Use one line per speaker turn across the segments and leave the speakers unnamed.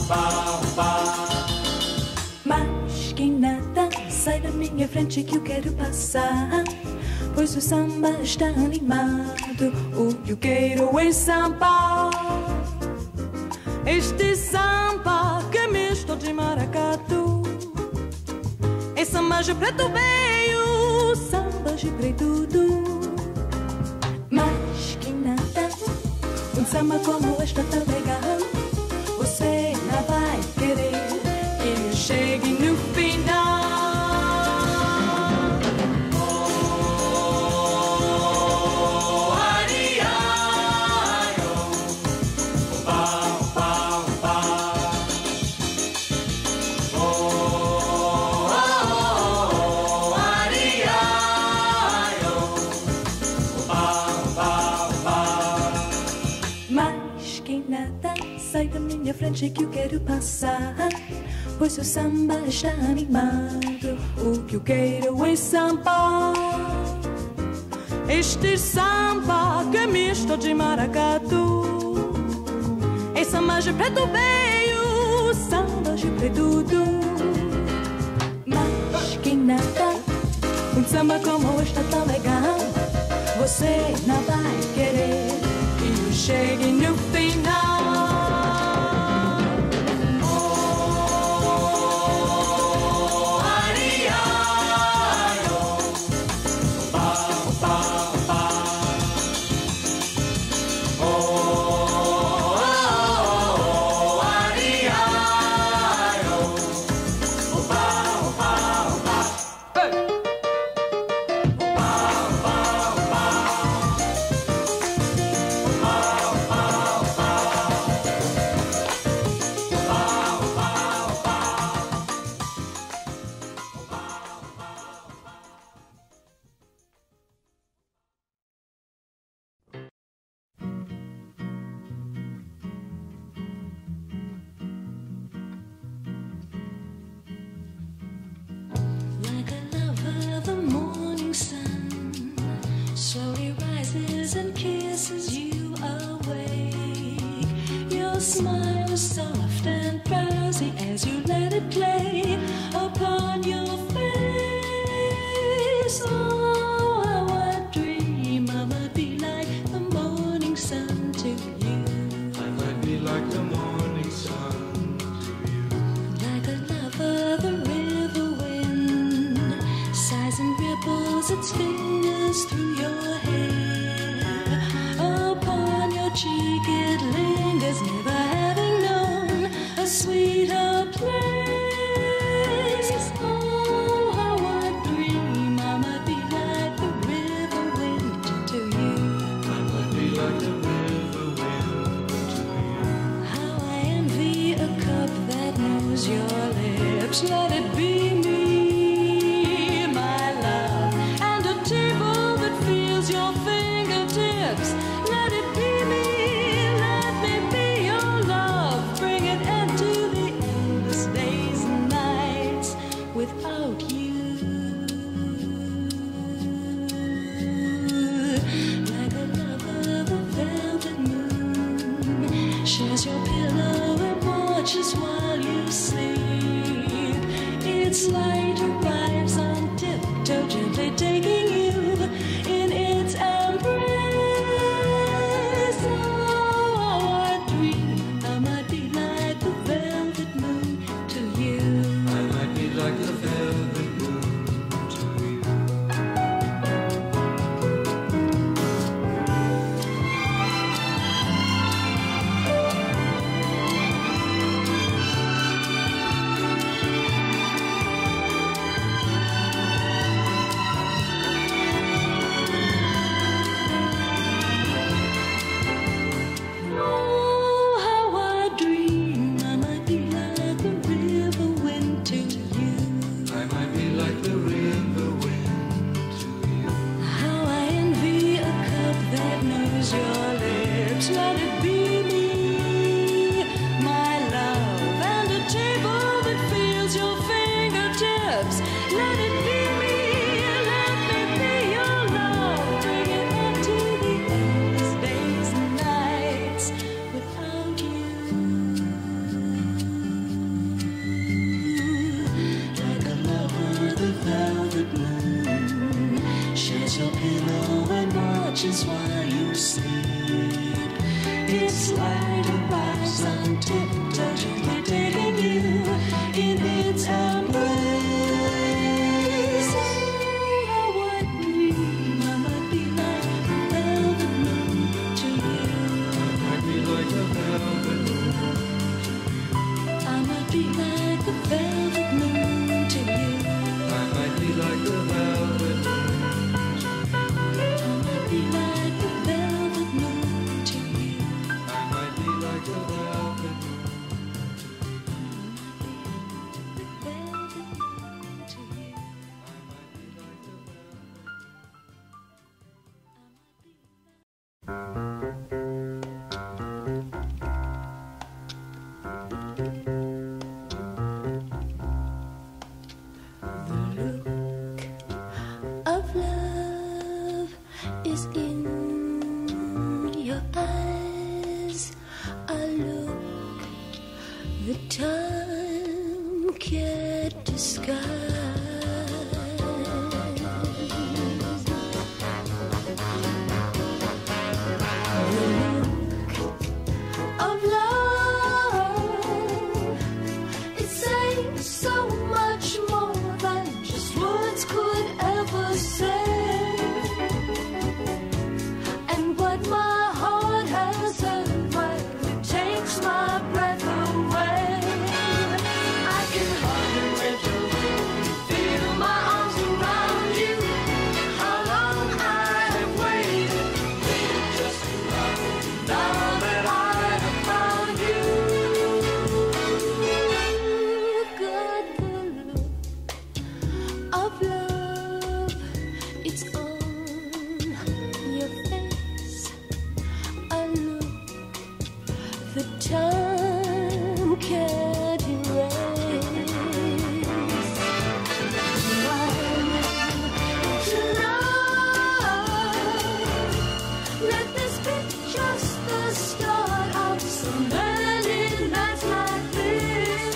Mas que nada, sai da minha frente que eu quero passar, pois o samba está animado, o que eu quero é samba. Este samba que é misto de maracatu, é samba de preto veio, samba de preto tudo. Mas que nada, um samba como este tá legal, você não vai querer que eu chegue no final. Sai da minha frente que eu quero passar, pois o samba está animado, o que eu quero é samba. Este samba que é misto de maracatu, é samba de preto veio, samba de preto tudo. Mas que nada, um samba como este tão legal, você não vai querer que eu chegue no final. The time can't disguise the look of love. It says so much more than just words could ever say. And what my heart has heard, well, it takes my breath away. I can hardly wait to feel my arms around you. How long I have waited, just to love you. Now that I have found you, you've got the look of love. It's on your face. A look the time can't erase. Tonight, let this be just the start of so many nights like this.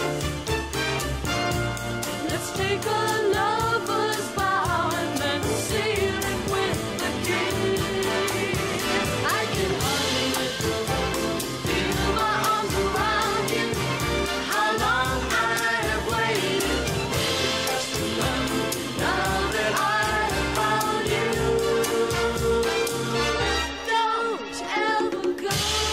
Let's take a lover's vow and then seal it with a kiss. I can hardly wait to feel my arms around you. How long I have waited just to love you. Now that I have found you, don't ever go.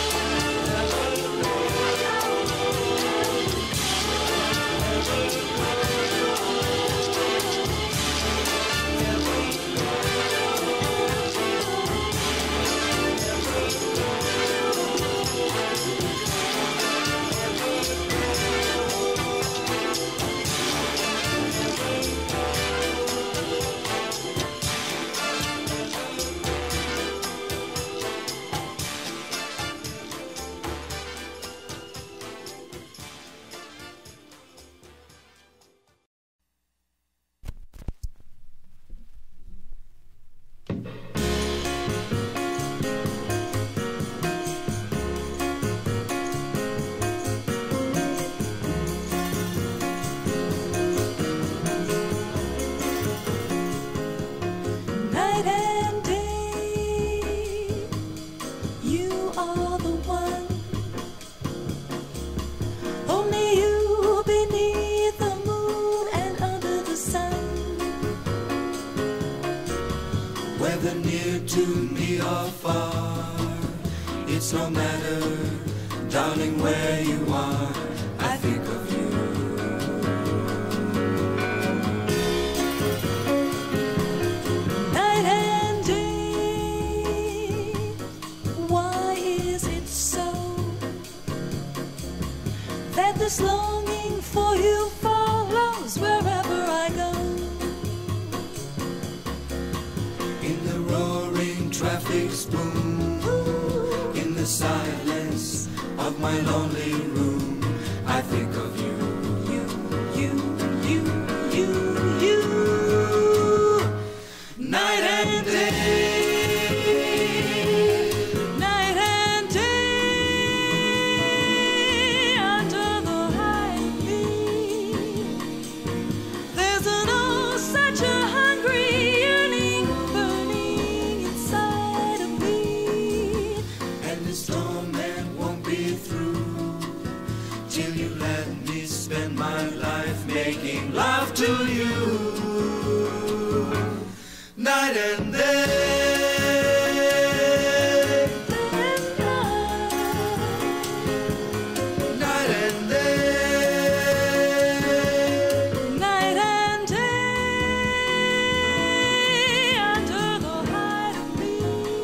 Night and day, you are the one. Only you beneath the moon and under the sun.
Whether near to me or far, it's no matter, darling, where you are, I think of you.
Night and day, why is it so that this longing for you follows wherever I go?
In the roaring traffic's boom, in the silence of my lonely room, I think of you.
You.
Night and day,
Night and day, under the high beam, there's an oh such a hungry yearning burning inside of me.
and this torment won't be through till you let me spend my life making love to you. Night and day, night and day,
Night and day, under the hide of me,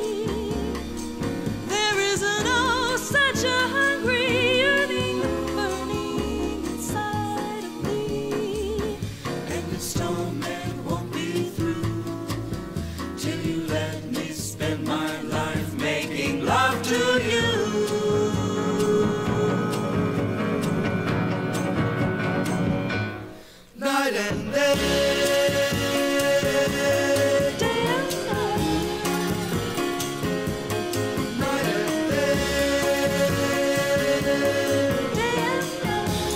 there is an oh such a hungry yearning burning inside of me.
and this torment won't be through till you let me spend my life making love to you. Night and day,
Day and night,
night and day,
day and night.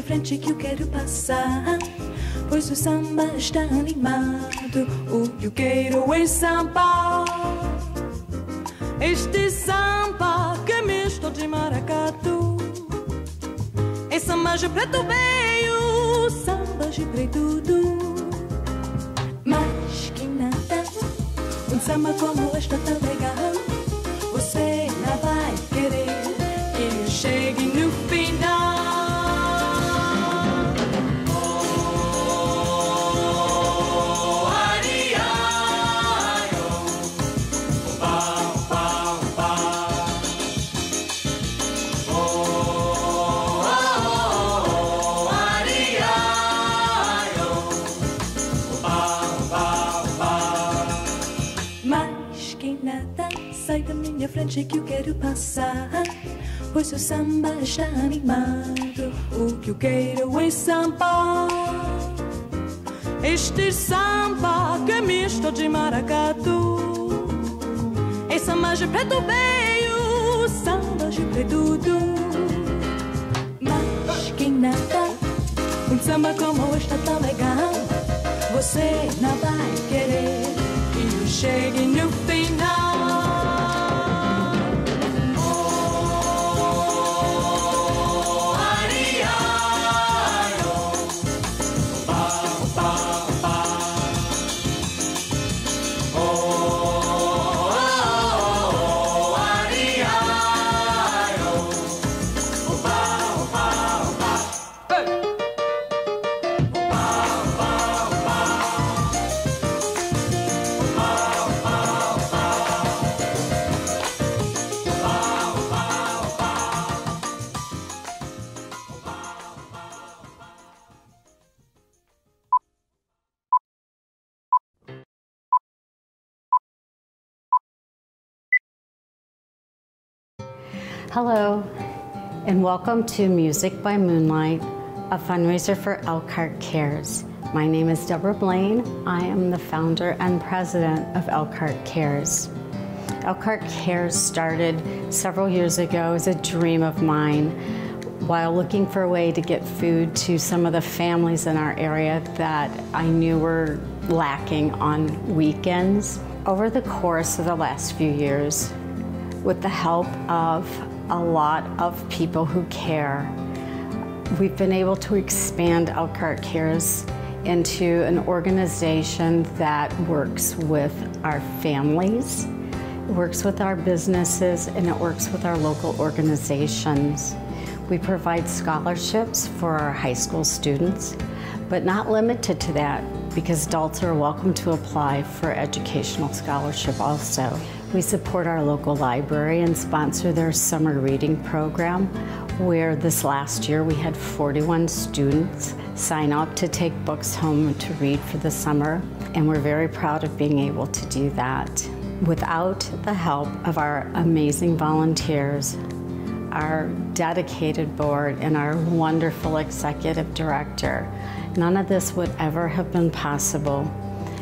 frente que eu quero passar, pois o samba está animado. O que eu quero é samba. Este samba que é misto de maracatu. É samba de preto veio, samba de preto tudo. Mas que nada, um samba como este é tão legal. Você não vai querer que eu chegue no final. Sai da minha frente que eu quero passar, pois o samba está animado. O que eu quero é samba. Este samba que é misto de maracatu. É samba de preto veio, samba de preto tudo. Mas quem nada, um samba como este é tão legal. Você não vai querer que eu chegue no final.
Hello, and welcome to Music by Moonlight, a fundraiser for ElkhartCares. My name is Deborah Blaine. I am the founder and president of ElkhartCares. ElkhartCares started several years ago as a dream of mine while looking for a way to get food to some of the families in our area that I knew were lacking on weekends. Over the course of the last few years, with the help of a lot of people who care, we've been able to expand ElkhartCares into an organization that works with our families, works with our businesses, and it works with our local organizations. We provide scholarships for our high school students, but not limited to that, because adults are welcome to apply for educational scholarship also. We support our local library and sponsor their summer reading program, where this last year we had 41 students sign up to take books home to read for the summer, and we're very proud of being able to do that. Without the help of our amazing volunteers, our dedicated board, and our wonderful executive director, none of this would ever have been possible.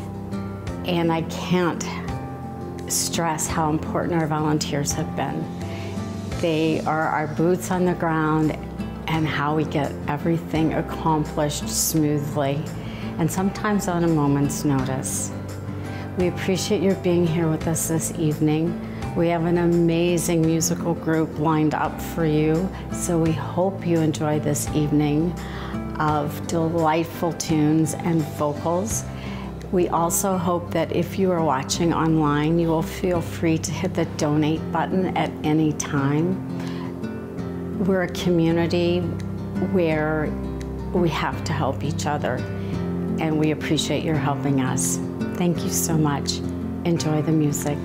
And I can't stress how important our volunteers have been. They are our boots on the ground and how we get everything accomplished smoothly, and sometimes on a moment's notice. We appreciate your being here with us this evening. We have an amazing musical group lined up for you, so we hope you enjoy this evening of delightful tunes and vocals. We also hope that if you are watching online, you will feel free to hit the donate button at any time. We're a community where we have to help each other, and we appreciate your helping us. Thank you so much. Enjoy the music.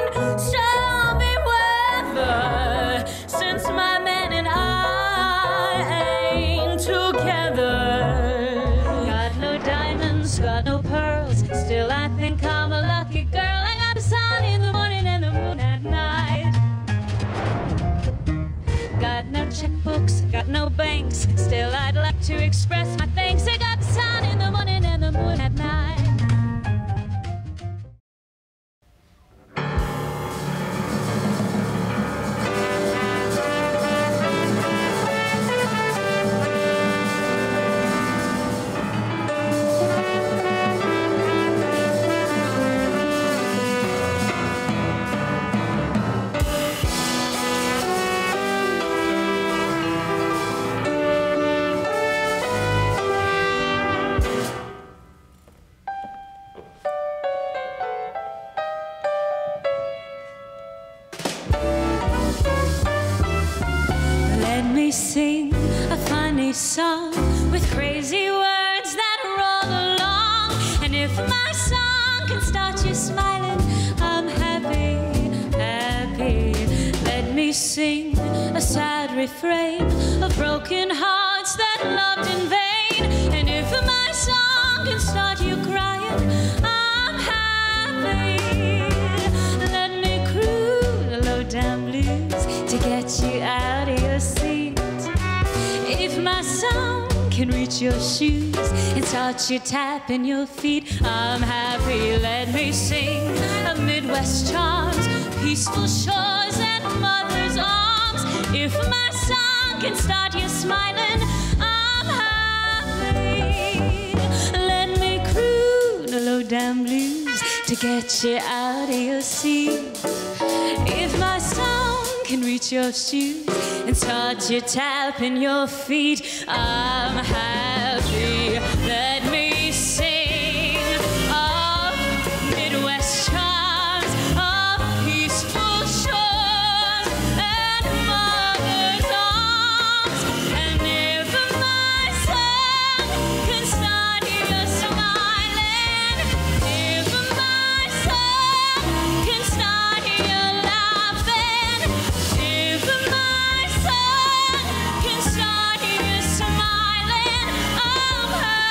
Since my man and I
books, got no banks. Still, I'd like to express my thanks. I got the sun in the morning and the moon at night. Sing a funny song with crazy words that roll along. And if my song can start you smiling, I'm happy, happy. Let me sing a sad refrain of broken hearts that loved in vain. And if my song can start you crying, I'm happy. Let me croon the low-down blues to get you out of your seat. If my song can reach your shoes and start you tapping your feet, I'm happy. Let me sing a Midwest charms, peaceful shores and mother's arms. If my song can start you smiling, I'm happy. Let me croon a low-down blues to get you out of your seat. If my song can reach your shoes and start you tapping your feet, I'm happy. Let me sing of Midwest charms, of peaceful shores and mother's arms. And if my song can start you smiling, if my song can start you laughing, if my song can start you smiling, I'm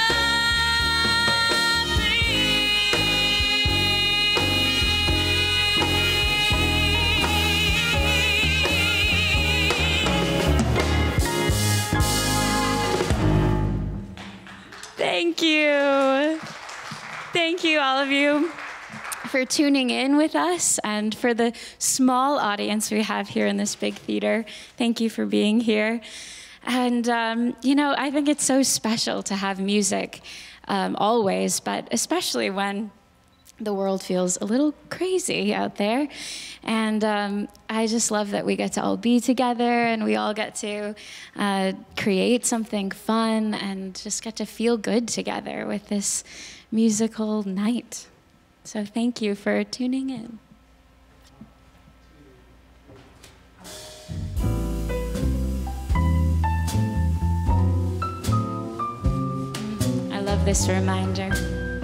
happy. Thank you. Thank you, all of you, for tuning in with us, and for the small audience we have here in this big theater. Thank you for being here. And, you know, I think it's so special to have music always, but especially when the world feels a little crazy out there. And I just love that we get to all be together and we all get to create something fun and just get to feel good together with this musical night. So thank you for tuning in. I love this reminder.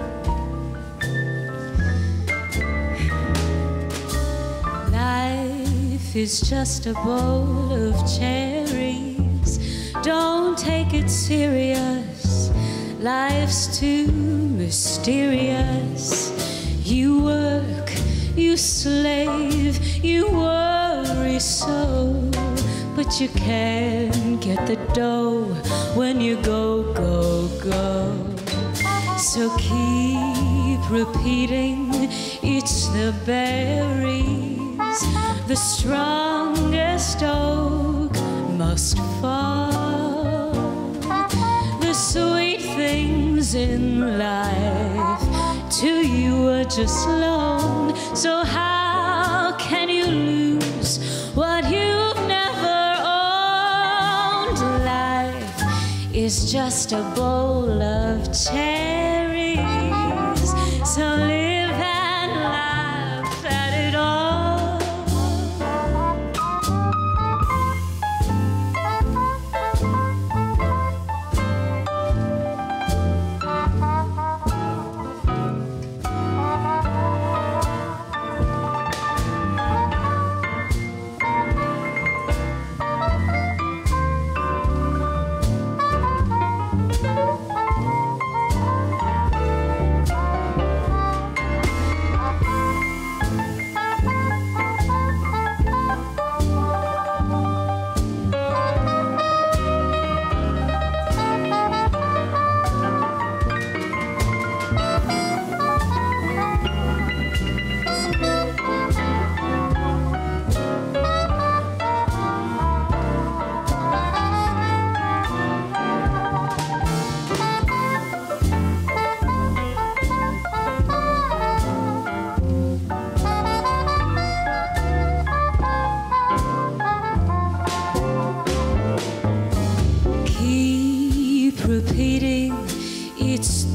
Life is just a bowl of cherries. Don't take it serious. Life's too mysterious. You work, you slave, you worry so, but you can't get the dough when you go, go, go. So keep repeating, it's the berries, the strongest oak must fall. The sweet things in life to you are just loan, so how can you lose what you've never owned? Life is just a bowl of cherries, so live and laugh at it all.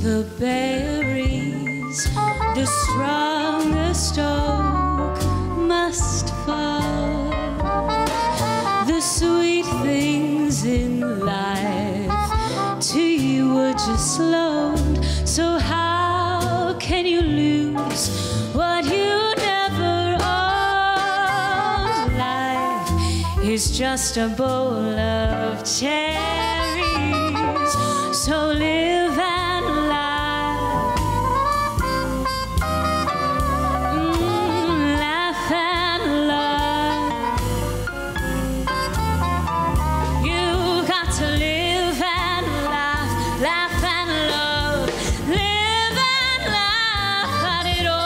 the berries, the strongest oak must fall. The sweet things in life to you were just loaned, so how can you lose what you never owned? Life is just a bowl of cherries, so live and laugh, laugh and love. You got to live and laugh, laugh and love, live and laugh at it all.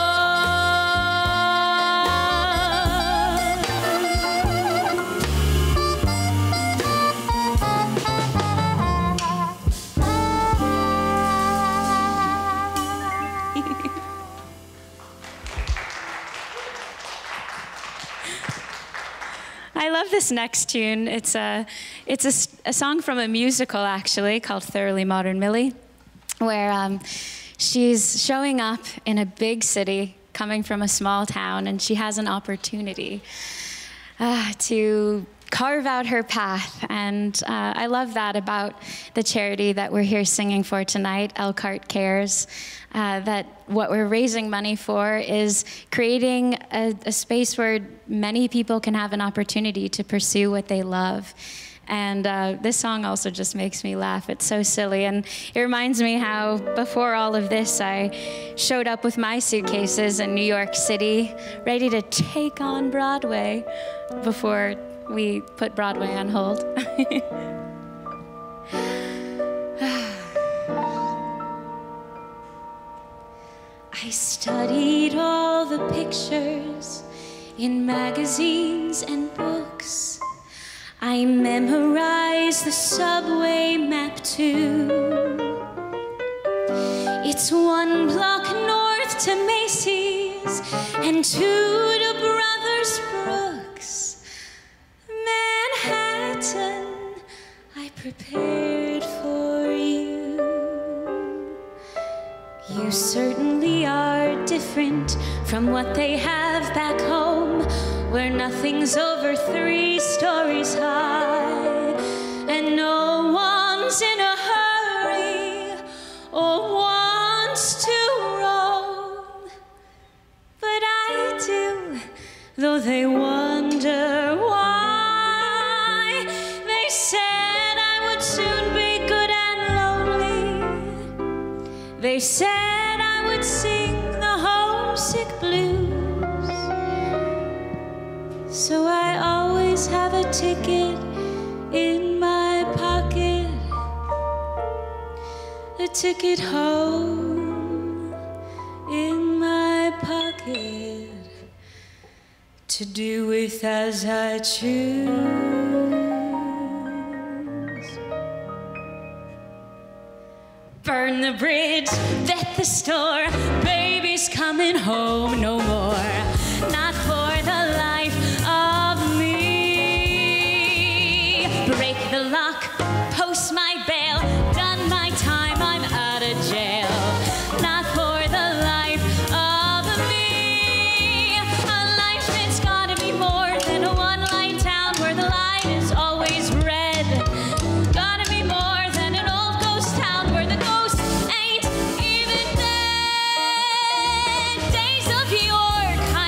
I love this next tune. It's a song from a musical, actually, called Thoroughly Modern Mealy, where she's showing up in a big city, coming from a small town, and she has an opportunity to carve out her path. And I love that about the charity that we're here singing for tonight, ElkhartCares, that what we're raising money for is creating a space where many people can have an opportunity to pursue what they love. And this song also just makes me laugh. It's so silly. And it reminds me how before all of this, I showed up with my suitcases in New York City, ready to take on Broadway before we put Broadway on hold. I studied all the pictures in magazines and books. I memorized the subway map too. It's 1 block north to Macy's and 2 to Brothers Brooks. Manhattan, I prepared for you. You certainly are different from what they have back home, where nothing's over 3 stories high, and no one's in a hurry or wants to roam. But I do, though they wonder why. They said I would soon be good and lonely. They said I would sing the homesick blues. So I always have a ticket in my pocket, a ticket home in my pocket, to do with as I choose. Burn the bridge, vet the store, baby's coming home no more. Not for the life of me. Break the lock, post my bail, done my time, I'm out of jail. Not for the life of me. A life that's gotta be more than a one-light town where the light is always red. Gotta be more than an old ghost town where the ghost ain't even dead. Days of York,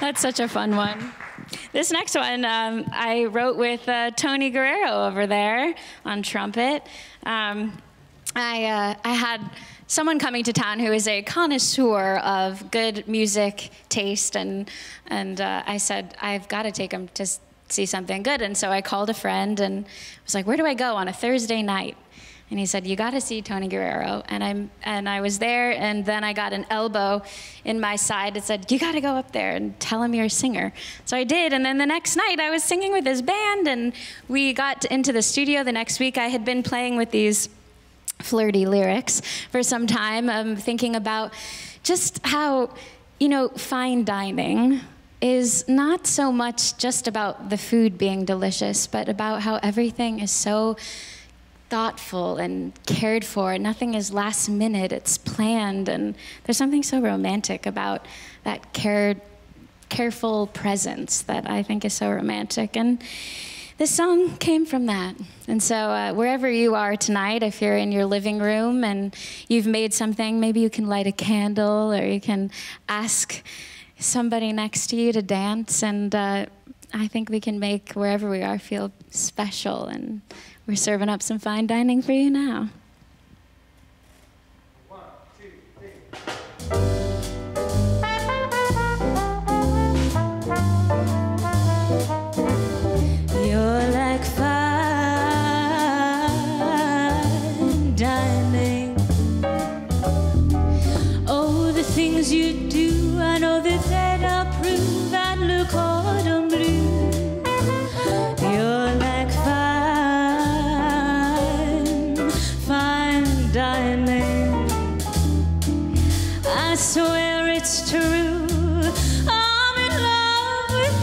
That's such a fun one. This next one I wrote with Tony Guerrero over there on trumpet. I had someone coming to town who is a connoisseur of good music taste, and I said, I've got to take him to see something good. And so I called a friend and was like, where do I go on a Thursday night? And he said, you got to see Tony Guerrero. And I was there, and then I got an elbow in my side that said, you got to go up there and tell him you're a singer. So I did, and then the next night I was singing with his band, and we got into the studio the next week. I had been playing with these flirty lyrics for some time, thinking about just how, you know, fine dining is not so much just about the food being delicious, but about how everything is so thoughtful and cared for. Nothing is last minute, it's planned, and there's something so romantic about that careful presence that I think is so romantic. And this song came from that. And so wherever you are tonight, if you're in your living room and you've made something, maybe you can light a candle, or you can ask somebody next to you to dance, and I think we can make wherever we are feel special, and we're serving up some fine dining for you now.
1, 2, 3.
You're like fine dining. Oh, the things you do, I know that they don't prove that le cordon bleu. You're like fine dining. I swear it's true, I'm in love with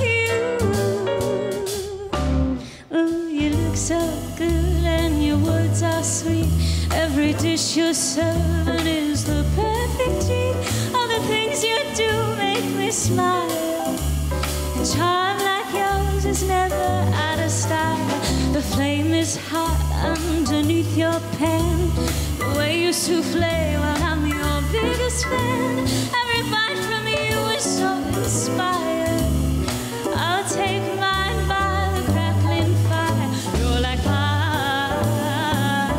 you. Ooh, you look so good and your words are sweet. Every dish you're serving is the perfect treat. All the things you do make me smile. A charm like yours is never out of style. The flame is hot underneath your pan. The way you souffle, well, I'm your biggest fan. Every bite from you is so inspired. I'll take mine by the crackling fire. You're like fine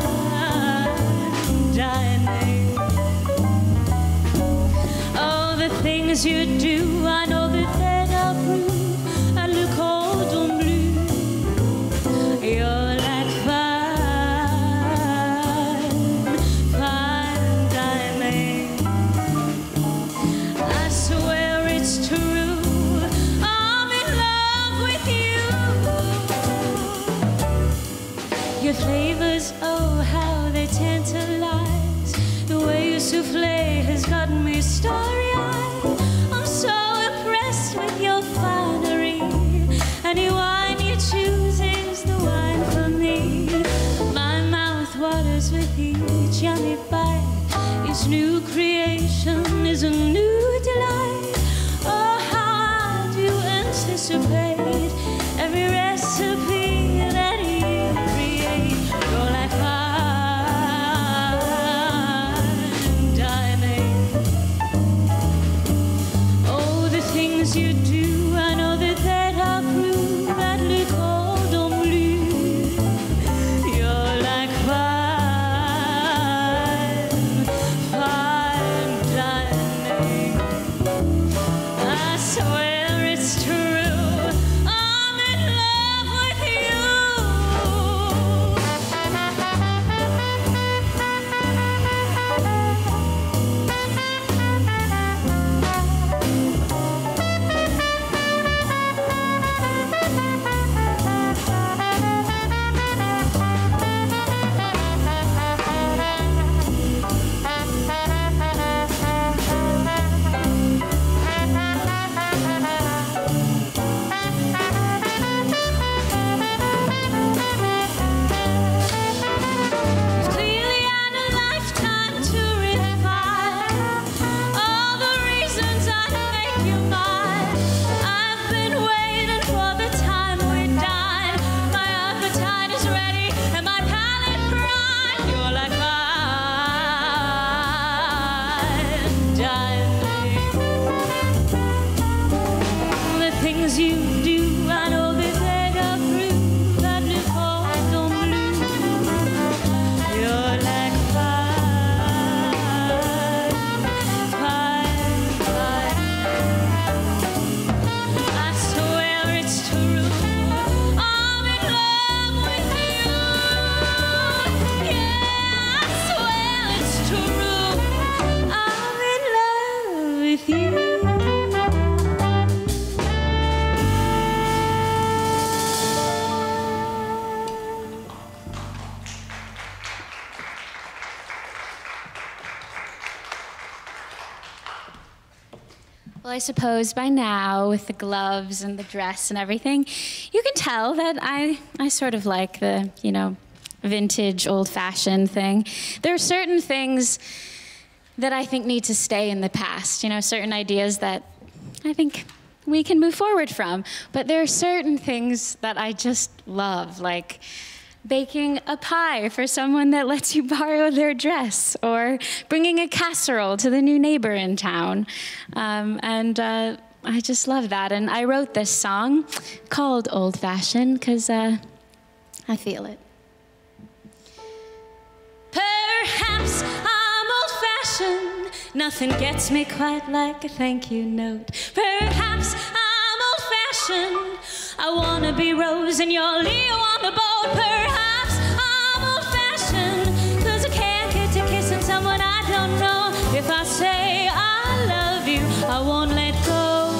dining. Oh, the things you do, I know that they don't prove à le cordon bleu. You're like fine dining. I swear it's true, I'm in love with you. Your flavors, oh, how they tantalize. The way you souffle has gotten me starry-eyed. I'm so impressed with your finery. Any wine you choose is the wine for me. My mouth waters with each yummy bite. Each new creation is a new delight. Oh, how I do anticipate every recipe that you create. You're like fine dining. Oh, the things you do, I know that they are proof that le cordon bleu. You're like fine dining. I swear it's true, I'm in love with you. as you do. I know that they approve that new cordon bleu. You're like fire, fire, fire. I swear it's true. I'm in love with you. Yeah, I swear it's true. I'm in love with you. Well, I suppose by now, with the gloves and the dress and everything, you can tell that I sort of like the, you know, vintage, old-fashioned thing. There are certain things that I think need to stay in the past, you know, certain ideas that I think we can move forward from. But there are certain things that I just love, like baking a pie for someone that lets you borrow their dress, or bringing a casserole to the new neighbor in town. I just love that. And I wrote this song called Old Fashioned because I feel it. Perhaps I'm old-fashioned. Nothing gets me quite like a thank you note. Perhaps I'm old-fashioned. I want to be Rose and you're Leo on the boat. Perhaps I'm old-fashioned, cause I can't get to kissing someone I don't know. If I say I love you, I won't let go.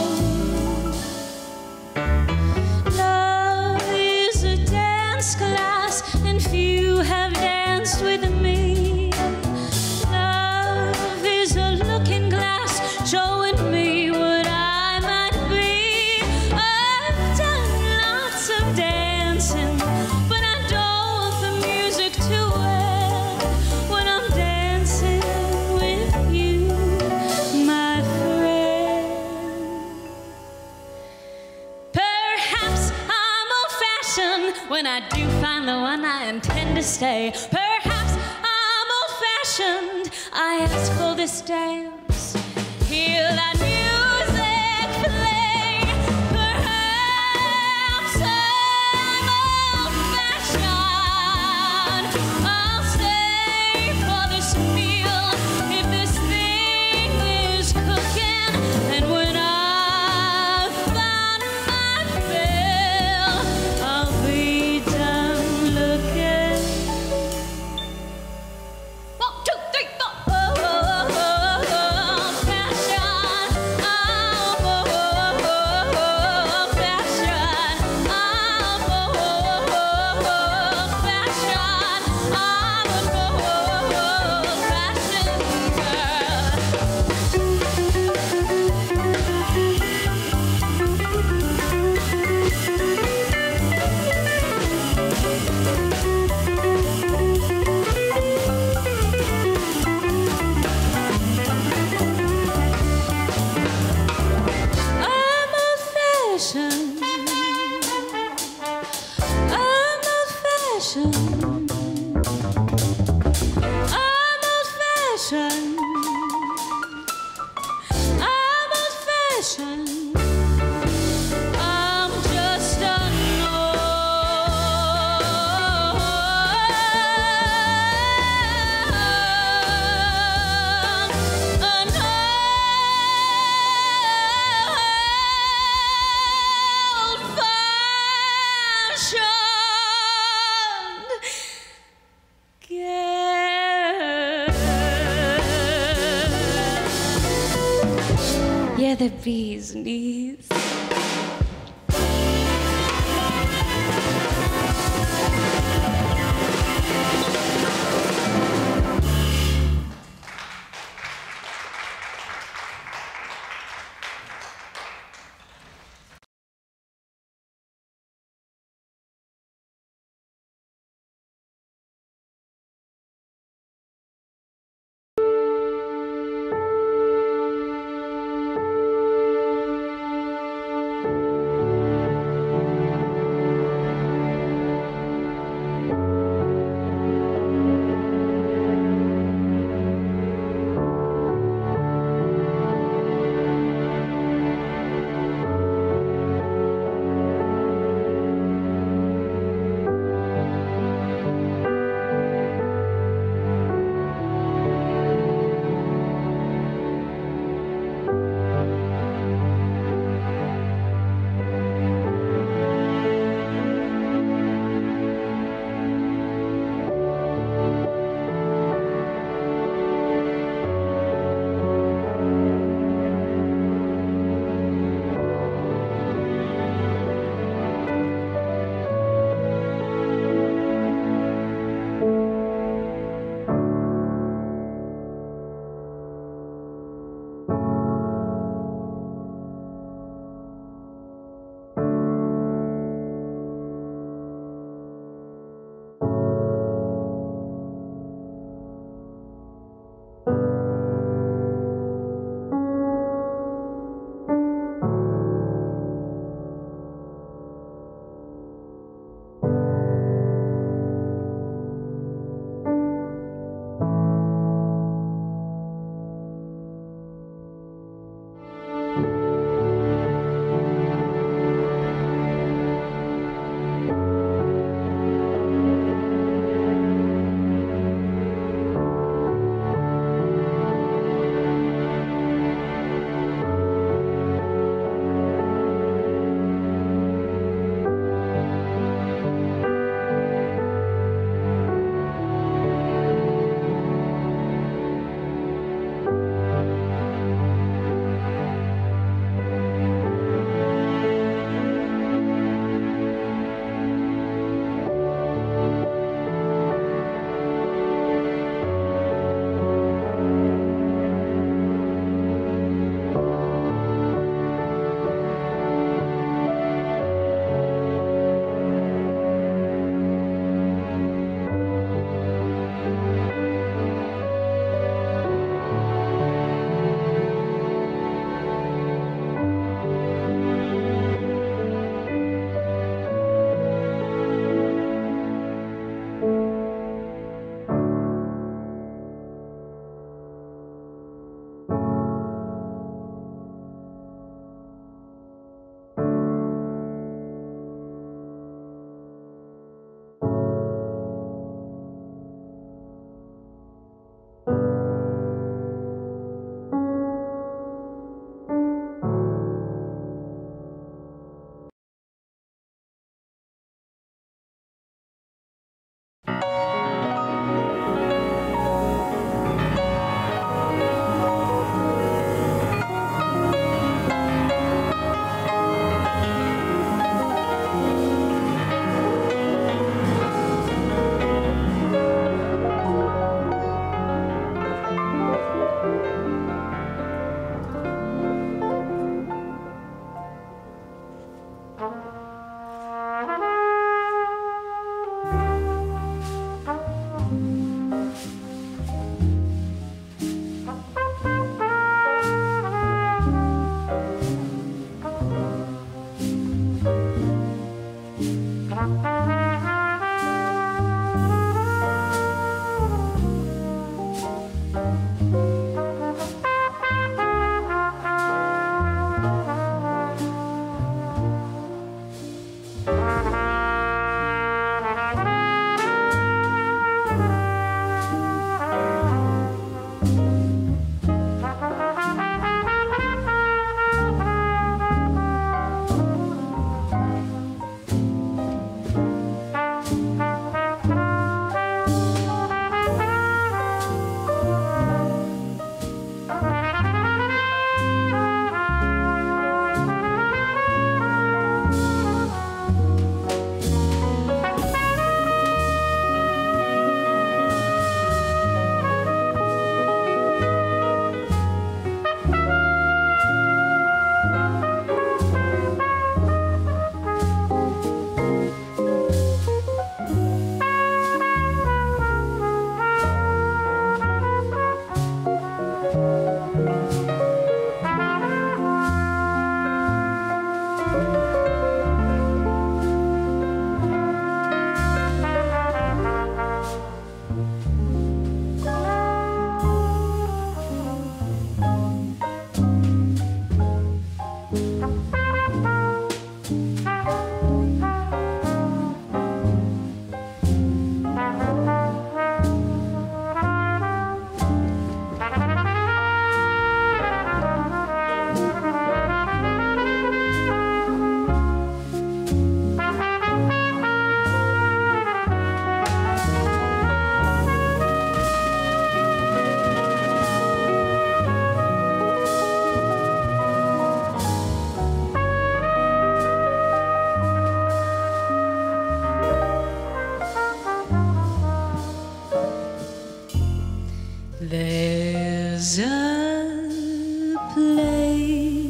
Love is a dance class, and few have danced with me. Love is a looking glass, showing me what I might be. I've done lots of dancing, but I don't want the music to end when I'm dancing with you, my friend. Perhaps I'm old-fashioned. When I do find the one, I intend to stay. Perhaps I'm old-fashioned. I ask for this dance. Hear that music play. Perhaps I'm old-fashioned. I'll stay for this meal if this thing is cooking. And when I've found my fill, I'll be done looking. 1, 2, 3, 4. Oh, oh, oh, oh, fashion. Oh, oh, oh, oh, fashion. Oh, oh, oh, oh, fashion. Oh, oh, oh, fashion I'm old-fashioned. I'm old-fashioned. I'm old-fashioned. I'm old-fashioned. I'm just yeah, the bee's knees.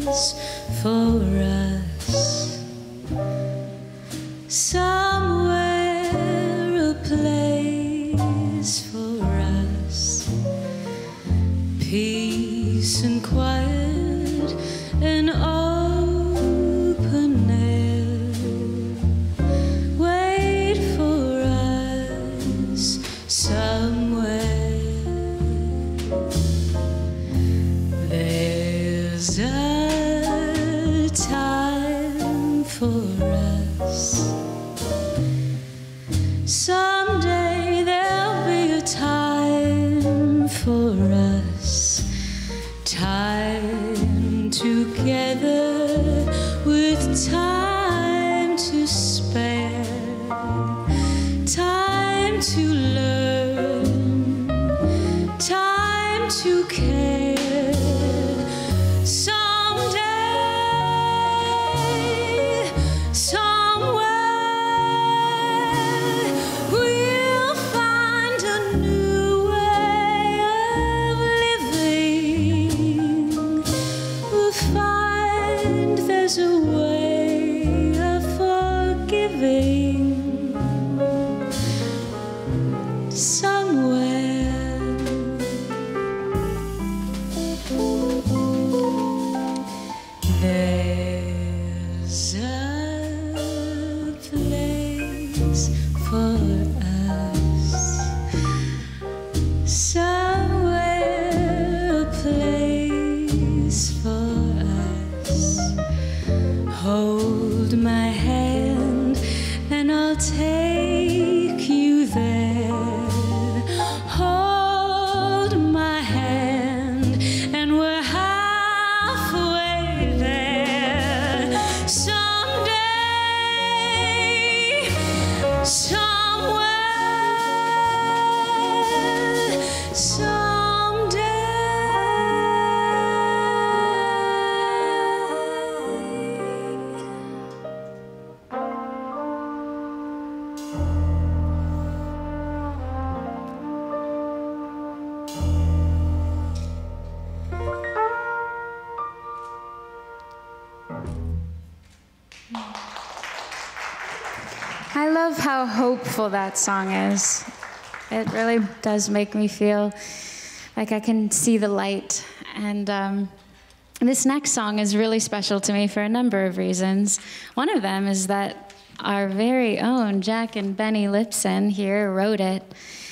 for us. Somewhere a place for us. Peace and quiet and open air. Wait for us somewhere. There's a time for us. Someday there'll be a time for us. Time together with time to spare. Time to learn. Time to care. Someday, somewhere, we'll find a new way of living. We'll find there's a way of forgiving. Somewhere. There's a place for us. Somewhere a place for us. Hold my hand and I'll take you there. Hold my hand and we're halfway there. Someday, somewhere,
I love how hopeful that song is. It really does make me feel like I can see the light. And this next song is really special to me for a number of reasons. One of them is that our very own Jack and Benny Lipson here wrote it.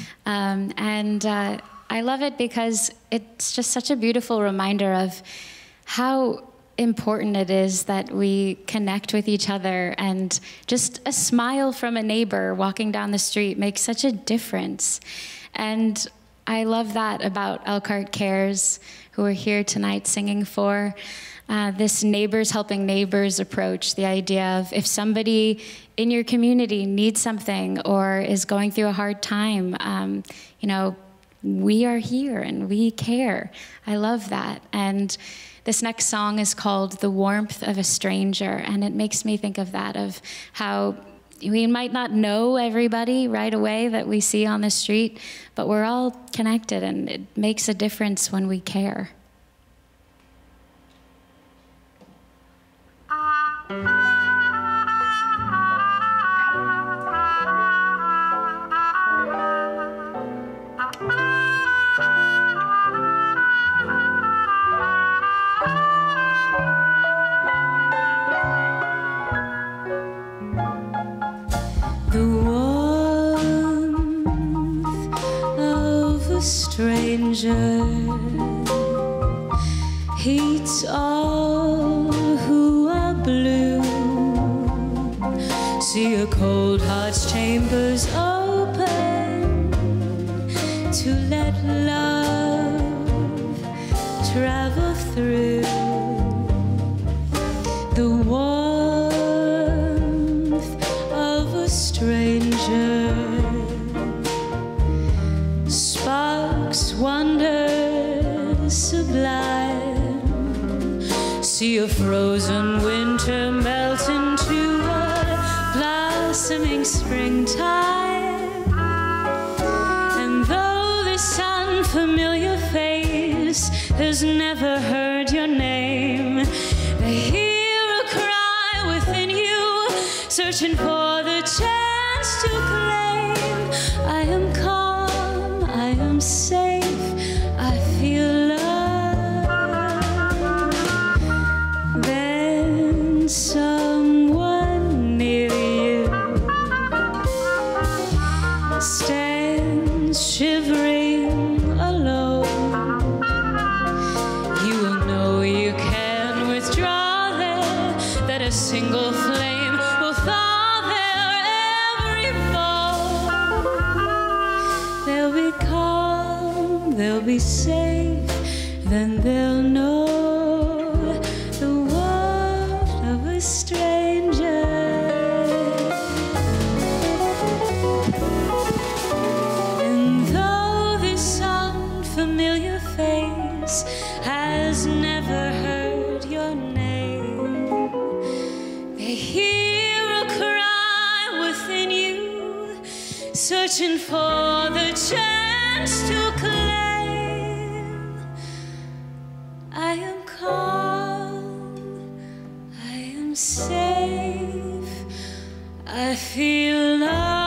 I love it because it's just such a beautiful reminder of how important it is that we connect with each other, and just a smile from a neighbor walking down the street makes such a difference. And I love that about ElkhartCares, who are here tonight singing for. This neighbors helping neighbors approach, the idea of if somebody in your community needs something or is going through a hard time, we are here and we care. I love that. And this next song is called The Warmth of a Stranger, and it makes me think of that, of how we might not know everybody right away that we see on the street, but we're all connected, and it makes a difference when we care.
The warmth of a stranger heats all who are blue. See a cold heart's chambers open to let love travel through. The stranger sparks wonder sublime. See a frozen winter melt into a blossoming springtime. And though this unfamiliar face has never heard your name, searching for the chance to claim I am calm, I am safe, I feel love. Then someone near you stands shivering alone. You will know you can withdraw there, that a single flame will thaw their every foe. They'll be calm, they'll be safe, then they'll know the warmth of a stranger. And though this unfamiliar face has never heard your name, they hear a cry within you, searching for the chance to claim I am calm, I am safe, I feel love.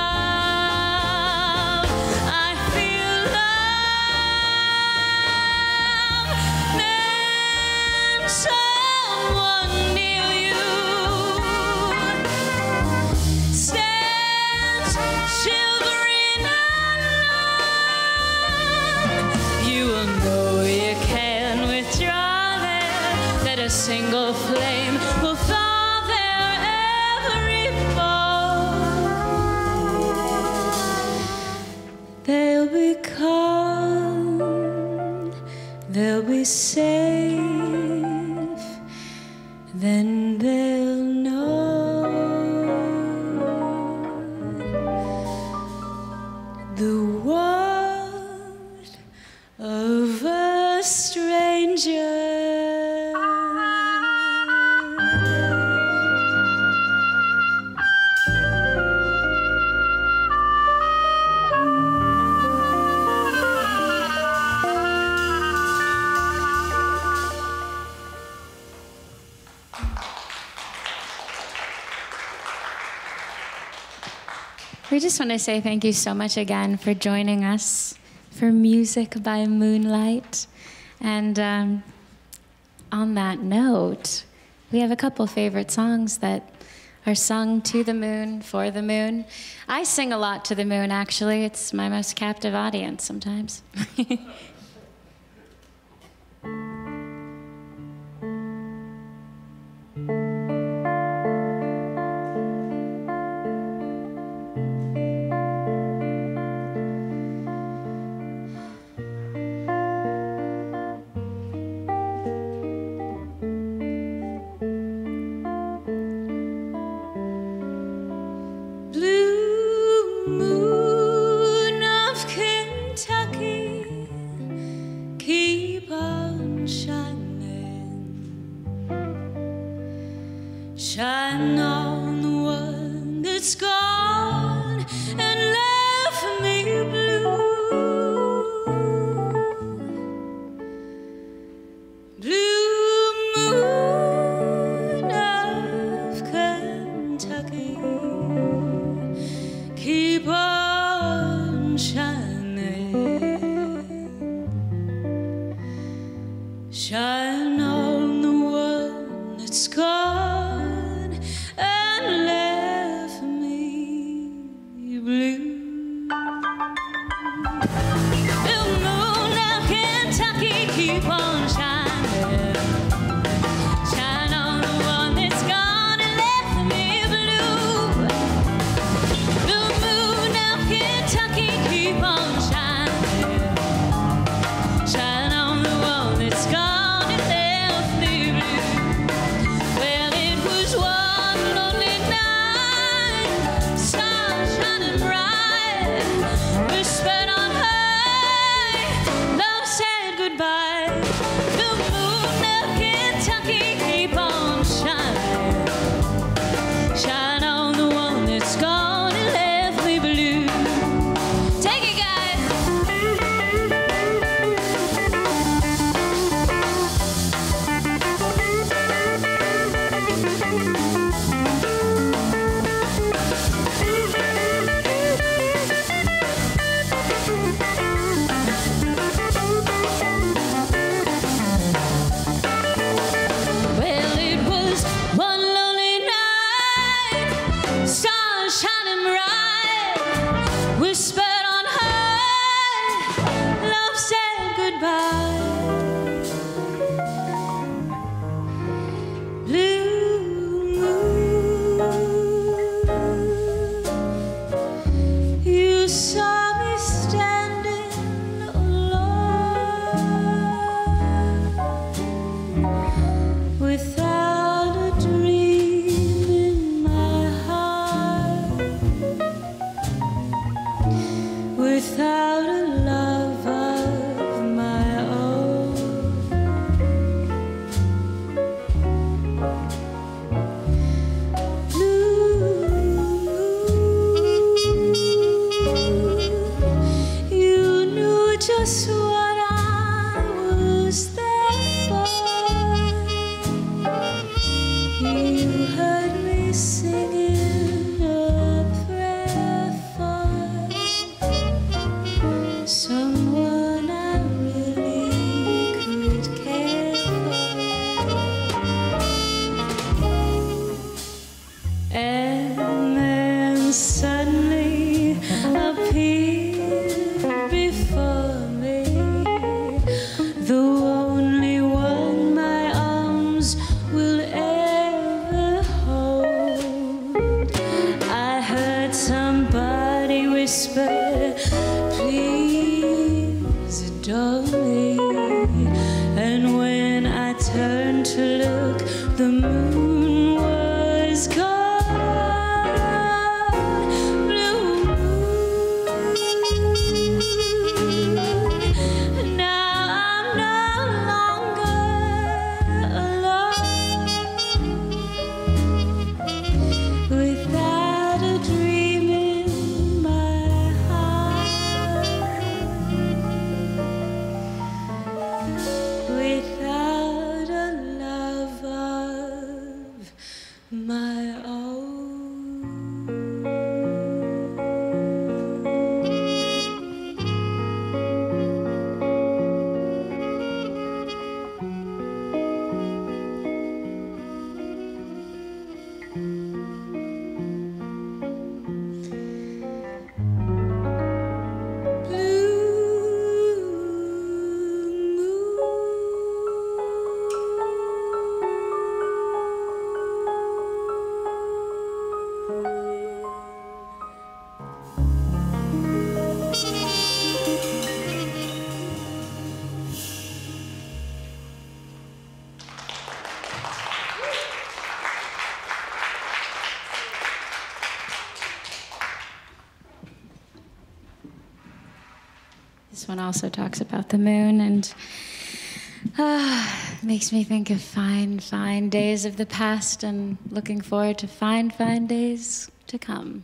I feel love. Then someone near you stands shivering alone. You will know you can withdraw there, that a single flame will thaw their every foe. They'll be calm, they'll be safe, then they'll know the warmth of a stranger.
We just want to say thank you so much again for joining us for Music by Moonlight. And on that note, we have a couple favorite songs that are sung to the moon, for the moon. I sing a lot to the moon, actually. It's my most captive audience sometimes.
Blue moon of Kentucky, keep on shining. Shine on the one that's gone and left me blue. Blue moon of Kentucky, keep on shining. Shine on the one that's gone and left me turned to look, the moon was gone. Blue moon. Now I'm no longer alone, without a dream in my heart, without a love of my own.
This one also talks about the moon and makes me think of fine, fine days of the past and looking forward to fine, fine days to come.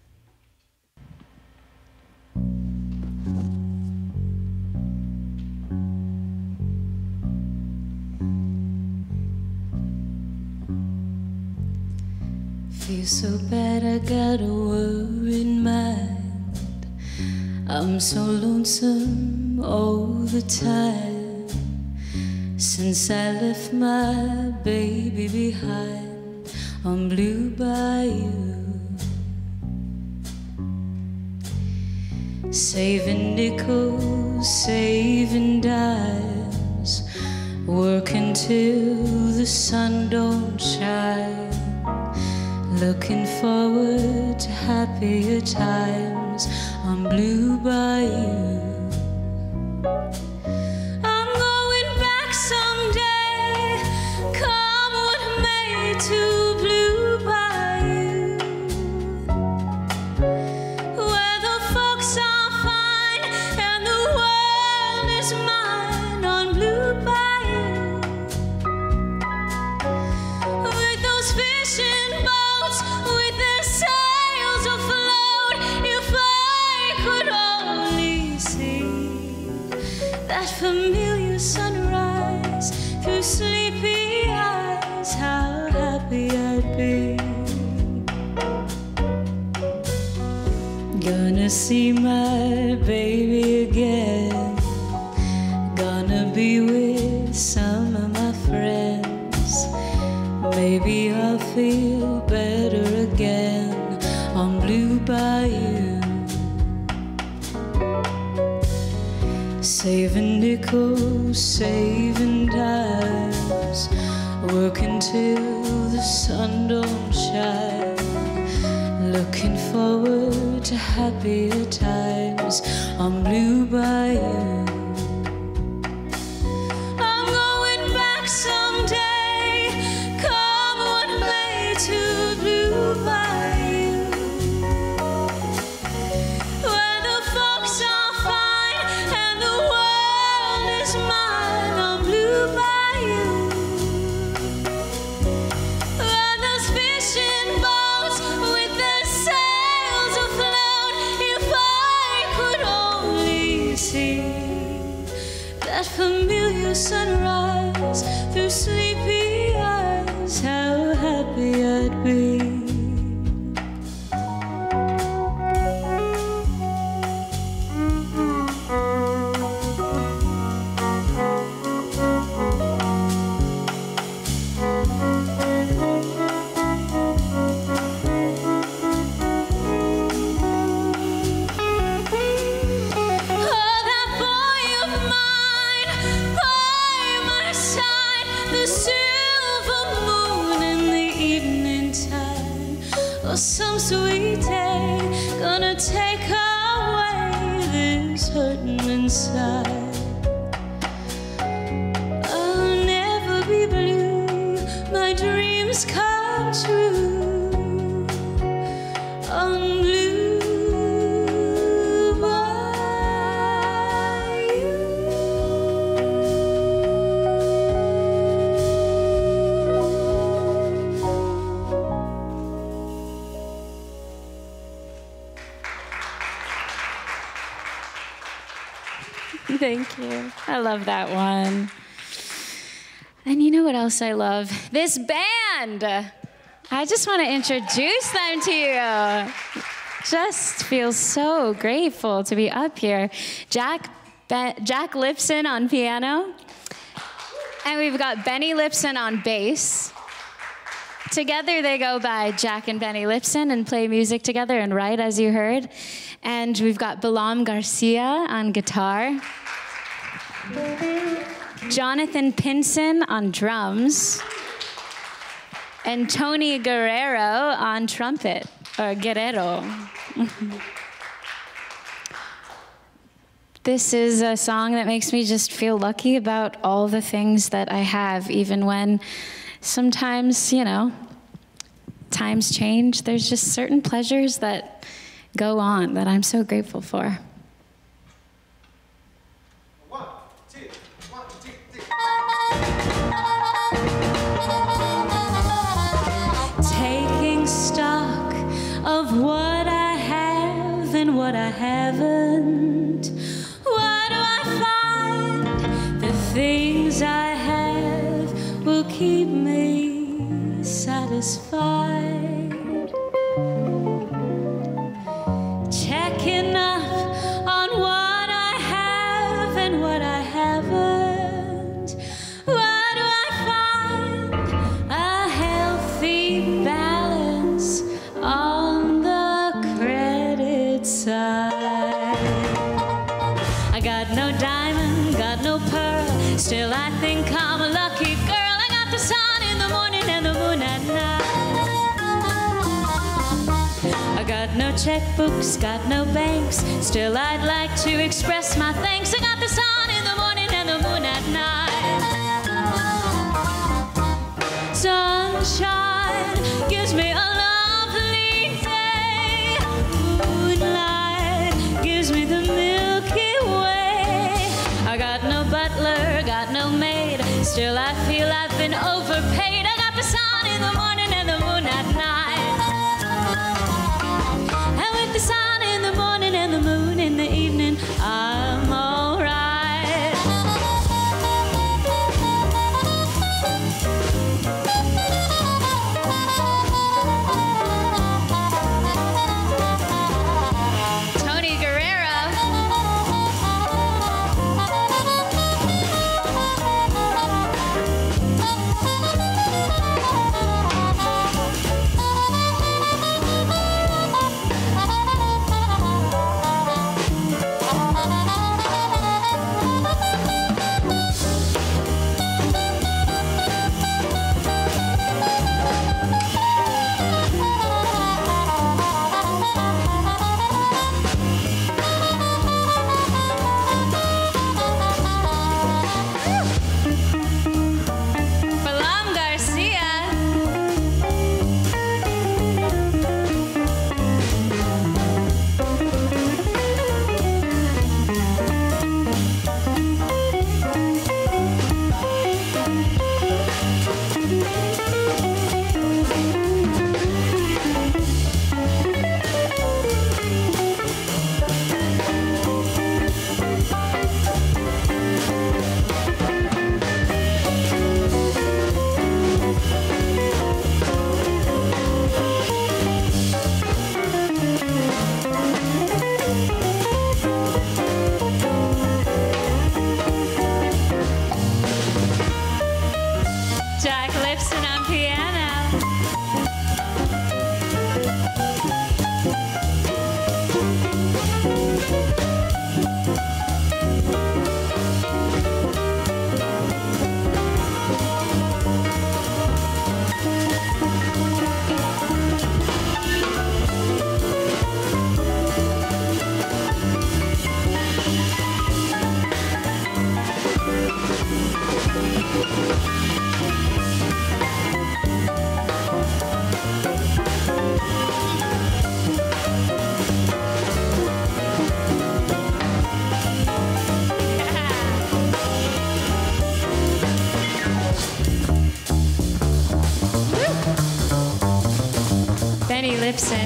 Feel so bad, I got a worried mind. I'm so lonesome all the time, since I left my baby behind on Blue Bayou. Saving nickels, saving dimes, working till the sun don't shine, looking forward to happier times on Blue Bayou. I'm going back someday, come what may, to Blue Bayou, where the folks are fine and the world is mine on Blue Bayou, with those fishing boats with their sails afloat. If I could only see that familiar sunrise through sleepy eyes, how happy I'd be. Gonna see my baby again, gonna be with some of my friends. Maybe I'll feel better again on Blue Bayou. Saving nickels, saving dimes, working till the sun don't shine, looking forward to happier times on Blue Bayou. I'm going back someday, come what may, to Blue Bayou, where the folks are fine and the world is mine on Blue Bayou, where those fishing boats with their sails afloat. If I could only see that familiar sunrise through sleepy eyes, how happy I'd be. Oh, that boy of mine by my side, the silver moon in the evening time. Oh, some sweet day gonna take away this hurting inside. I'll never be blue my dreams come true on blue bayou.
Thank you. I love that one. And you know what else I love? This band. I just want to introduce them to you. Just feel so grateful to be up here. Jack Lipson on piano. And we've got Benny Lipson on bass. Together they go by Jack and Benny Lipson and play music together and write, as you heard. And we've got Balam Garcia on guitar. Jonathan Pinson on drums. And Tony Guerrero on trumpet, or Guerrero. This is a song that makes me just feel lucky about all the things that I have, even when sometimes, you know, times change. There's just certain pleasures that go on that I'm so grateful for.
1, 2, 1, 2, 3.
Taking stock of what I have and what I haven't. What do I find? The things I have will keep me satisfied. Checking up on what I have and what I haven't. What do I find? A healthy balance on the credit side. I got no diamond, got no pearl, still I think I'm a lucky girl. I got the sun in the morning and the moon at night. I got no checkbooks, got no banks, still I'd like to express my thanks. I got the sun in the morning and the moon at night. Sunshine gives me a lovely day. Moonlight gives me the Milky Way. I got no butler, got no maid, still I feel I've been overpaid. I got the sun in the morning and the moon at night. And with the sun in the morning and the moon in the evening, I'm alright. Tony Guerrero. Balam Garcia. Jack Lipson on piano.
Lipson.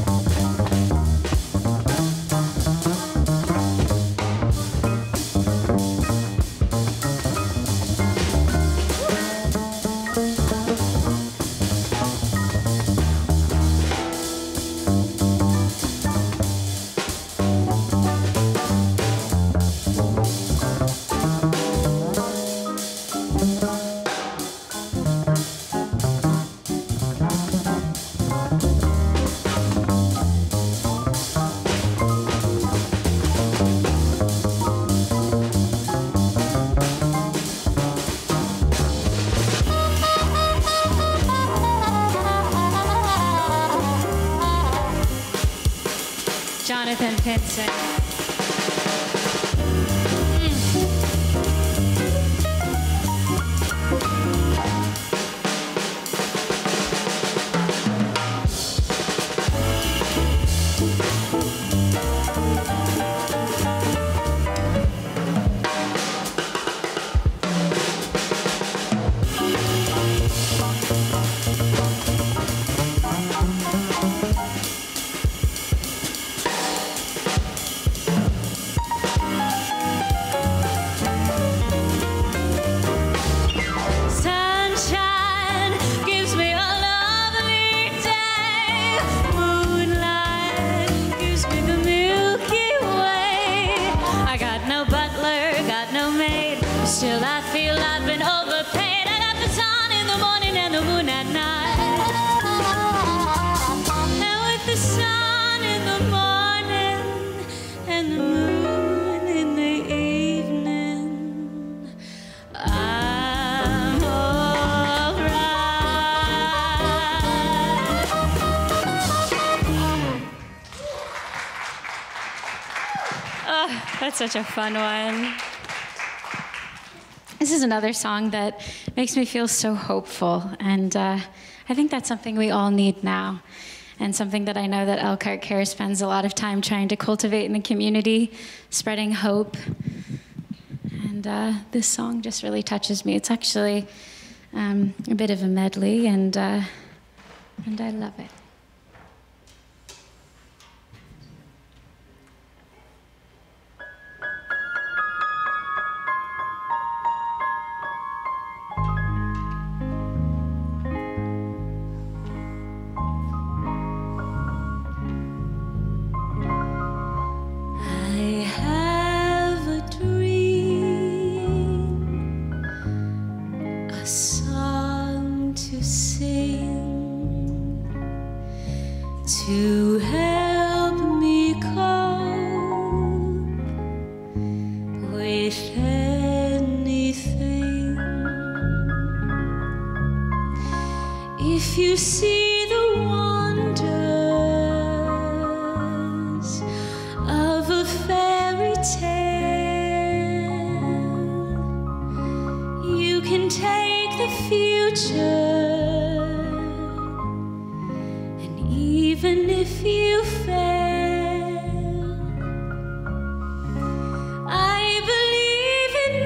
Pinson. That's such a fun one. This is another song that makes me feel so hopeful, and I think that's something we all need now, and something that I know that ElkhartCares spends a lot of time trying to cultivate in the community, spreading hope. And this song just really touches me. It's actually a bit of a medley, and I love it.
To help me cope with anything. If you see the wonders of a fairy tale, you can take the future. Even if you fail, I believe in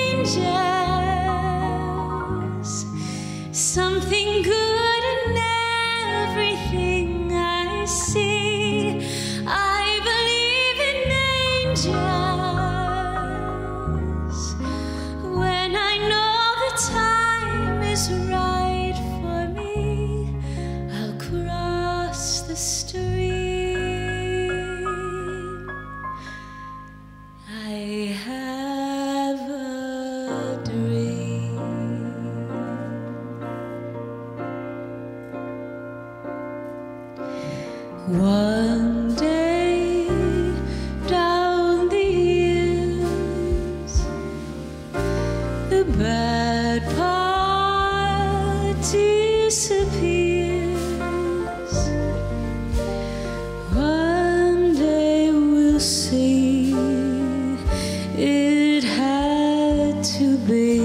angels, something good in everything I see. I believe in angels when I know the time is right for me. I'll cross the stream. I have a dream. One day down the years, the bad part disappears. One day we'll see it had to be,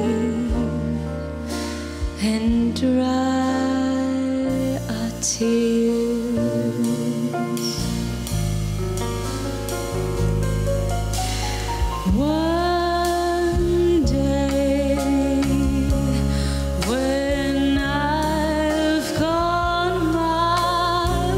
and dry our tears. One day when I've gone my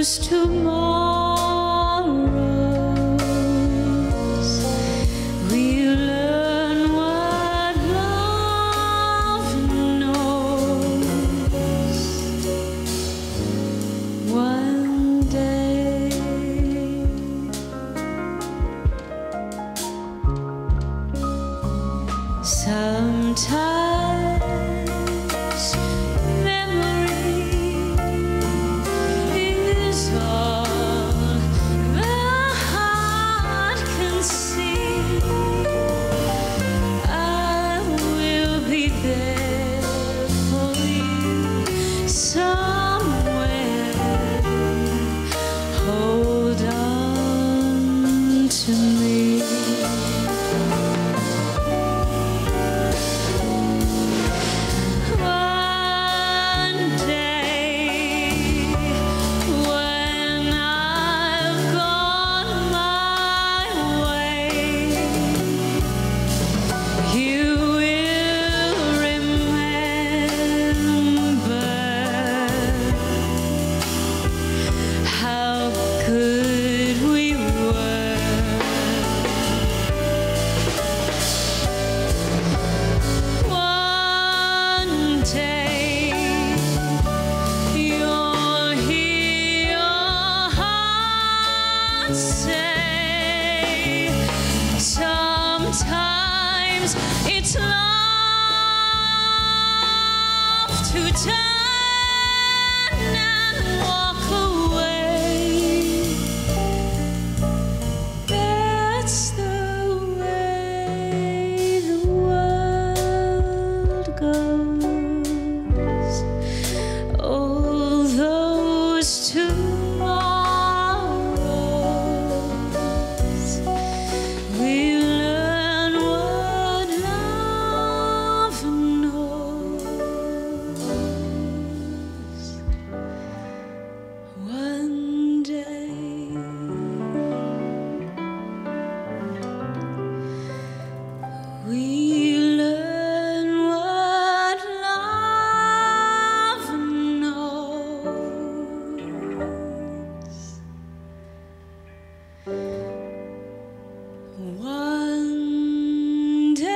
those tomorrows, we learn what love knows. One day, sometimes memory is all the heart can see. I will be there for you somewhere. Hold on to me. One day, when I've gone my way, you will remember how good we were. One day, you'll hear your heart say, sometimes it's love to turn and walk away. That's the way the world goes. All those tomorrows, we learn what love knows. One day, we learn what love knows. One day.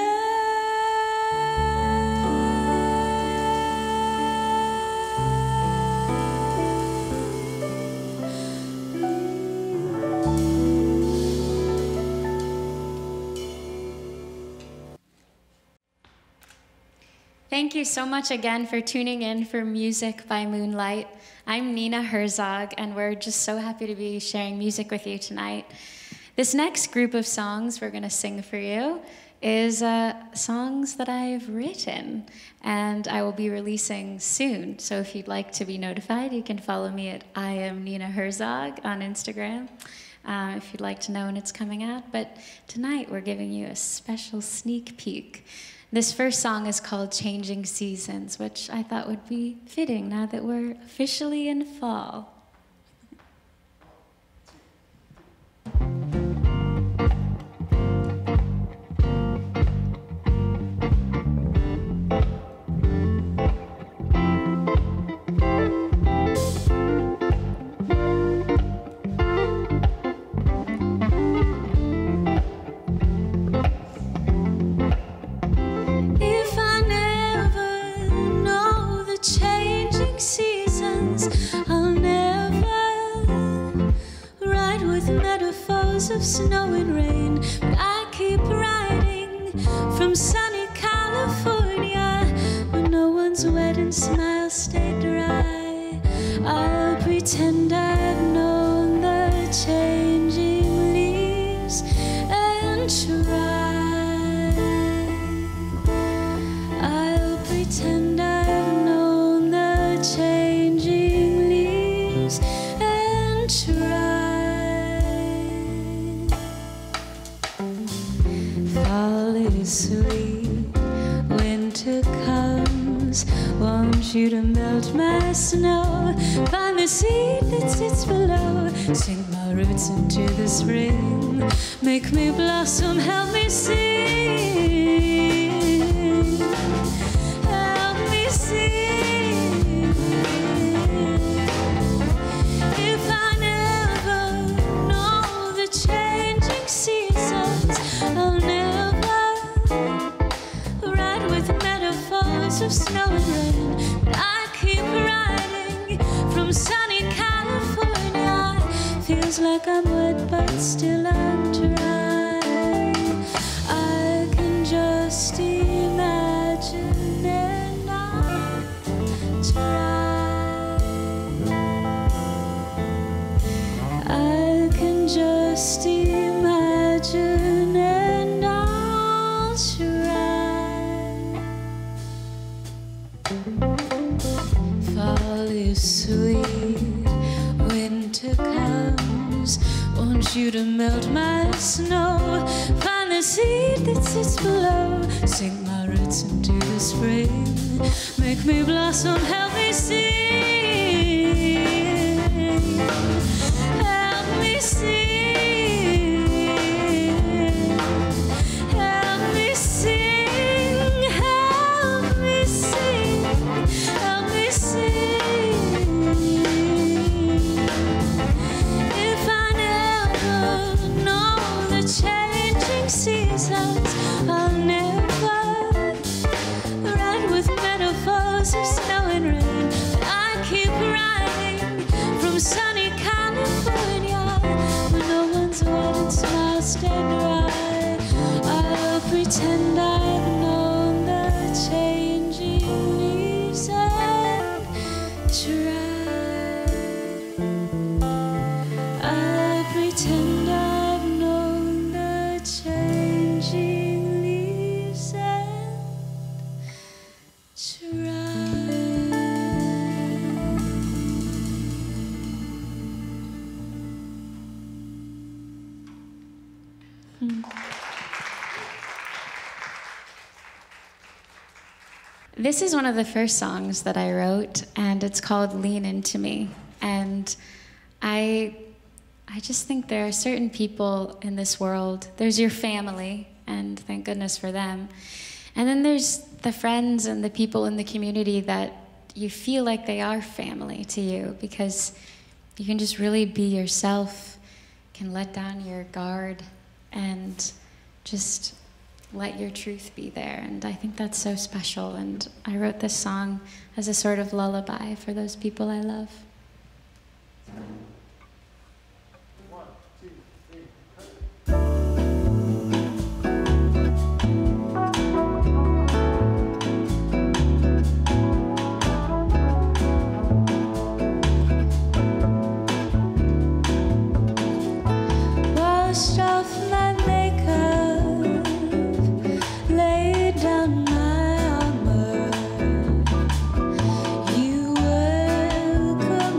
Thank you so much again for tuning in for Music by Moonlight. I'm Nina Herzog, and we're just so happy to be sharing music with you tonight. This next group of songs we're going to sing for you is songs that I've written, and I will be releasing soon. So if you'd like to be notified, you can follow me at I am Nina Herzog on Instagram if you'd like to know when it's coming out. But tonight we're giving you a special sneak peek. This first song is called Changing Seasons, which I thought would be fitting now that we're officially in fall.
If I never know the changing seasons, I'll never write with metaphors of snow and rain. But I keep writing from sunny California, where no one's wedding smile stay dry. I'll pretend I've known the changing leaves and try. I'll pretend I've known the changing leaves and try. Fall is sweet, winter comes, wants you to melt my snow. Find the seed that sits below, sink my roots into the spring, make me blossom, help me sing, help me sing. If I Feels like I'm wet, but still I'm dry. I can just imagine and I try. I can just imagine and I'll try. Fall is sweet, winter comes, want you to melt my snow. Find the seed that sits below, sink my roots into the spring, make me blossom, help me sing, help me sing, help me sing, help me sing, help me sing. If I never know the changing seasons, I'll never write with metaphors of snow and rain. But I keep writing from sunny California, where no one's wet and smiles stay dry. I'll pretend I've known the changing leaves and try. I'll pretend I've known the changing leaves and try.
This is one of the first songs that I wrote, and it's called Lean Into Me. And I just think there are certain people in this world. There's your family, and thank goodness for them. And then there's the friends and the people in the community that you feel like they are family to you, because you can just really be yourself, can let down your guard, and just let your truth be there. And I think that's so special. And I wrote this song as a sort of lullaby for those people I love.
1, 2, 3.
Washed off my makeup, laid down my armor. You welcome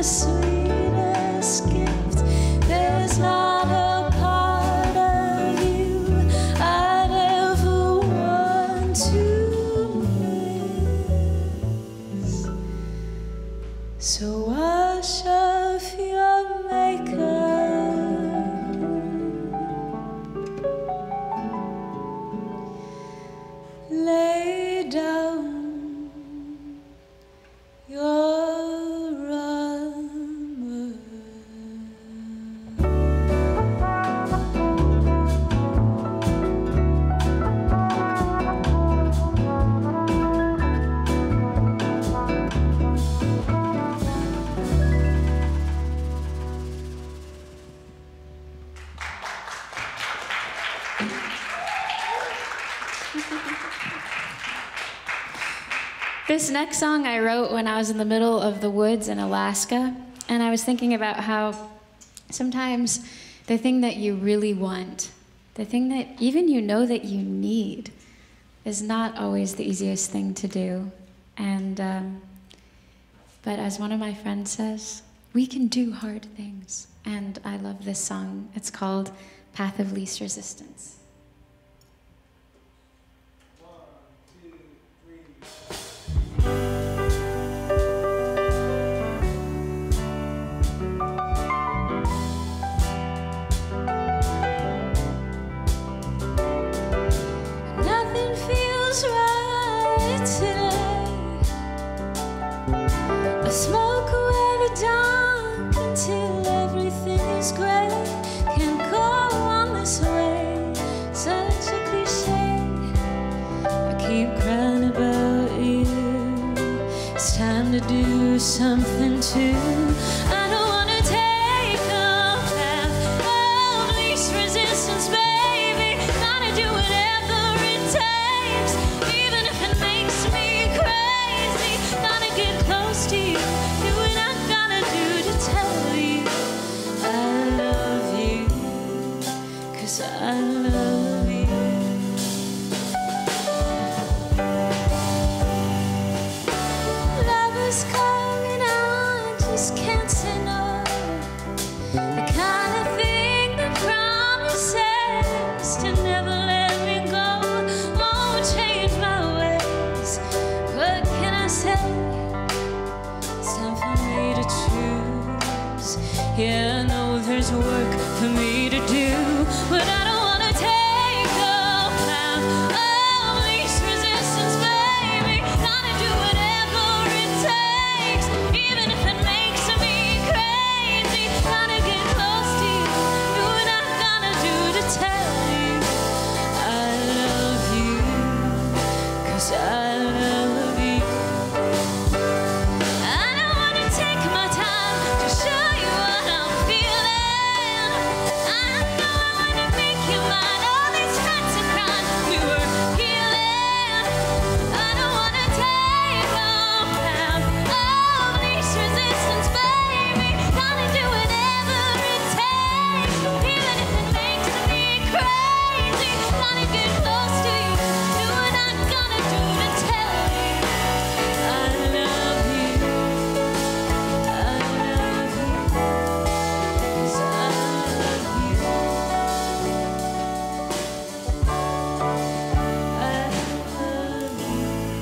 sweetest gift. There's not a part of you I'd ever want to miss. So wash off your makeup, lay down your armor.
This next song I wrote when I was in the middle of the woods in Alaska, and I was thinking about how sometimes the thing that you really want, the thing that even you know that you need, is not always the easiest thing to do. And but as one of my friends says, we can do hard things. And I love this song. It's called Path of Least Resistance.
Nothing feels right today. I smoke away the dark until everything is gray. Can't go on this way, such a cliche. I keep crying about you. It's time to do something too. I don't wanna take a path of least resistance, baby. Gotta do whatever it takes, even if it makes me crazy. Gotta get close to you, do what I gotta do to tell you I love you, 'cause I love you. Love is calling, I just can't say no. The kind of thing that promises to never let me go. Won't change my ways. What can I say? It's time for me to choose. Yeah, I know there's work for me to do, but I don't wanna take the path of least resistance, baby. Gotta do whatever it takes, even if it makes me crazy. Gotta get close to you, do what I gotta do to tell you I love you, 'cause I love you. I don't wanna take my time to show you what I'm feeling. I know I wanna make you mine. All these nights of crime we were healing. I don't wanna take the path of least resistance, baby. Gotta do whatever it takes, even if it makes me crazy. Gotta get close to you, do what I gotta do to tell you I love you. I love you, 'cause I love you. I love you.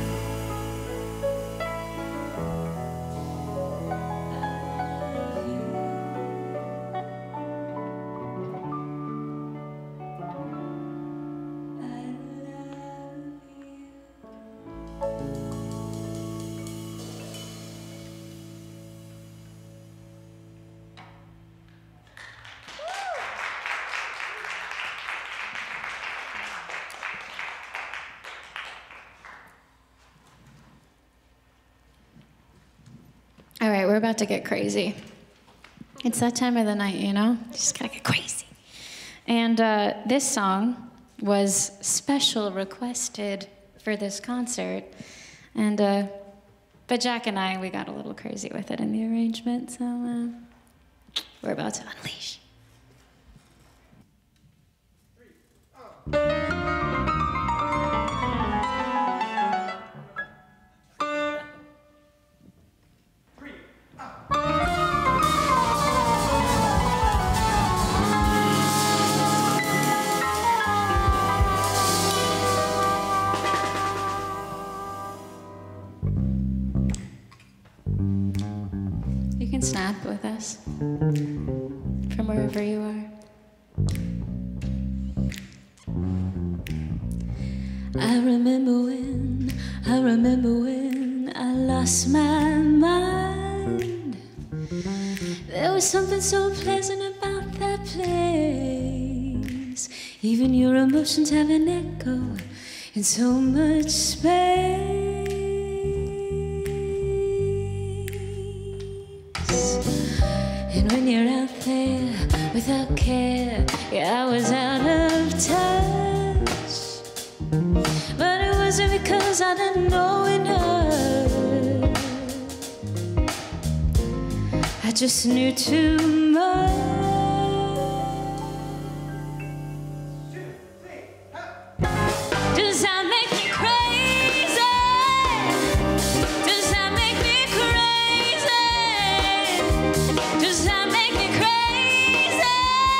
All right, we're about to get crazy. It's that time of the night, you know? Just gotta get crazy. And this song was special requested for this concert. And, but Jack and I, we got a little crazy with it in the arrangement, so we're about to unleash. can snap with us from wherever you are. I remember when I lost my mind. There was something so pleasant about that place. Even your emotions have an echo in so much space. And when you're out there without care, yeah, I was out of touch. But it wasn't because I didn't know enough. I just knew too much. Does that make me crazy? Does that make me crazy? Does that make me crazy?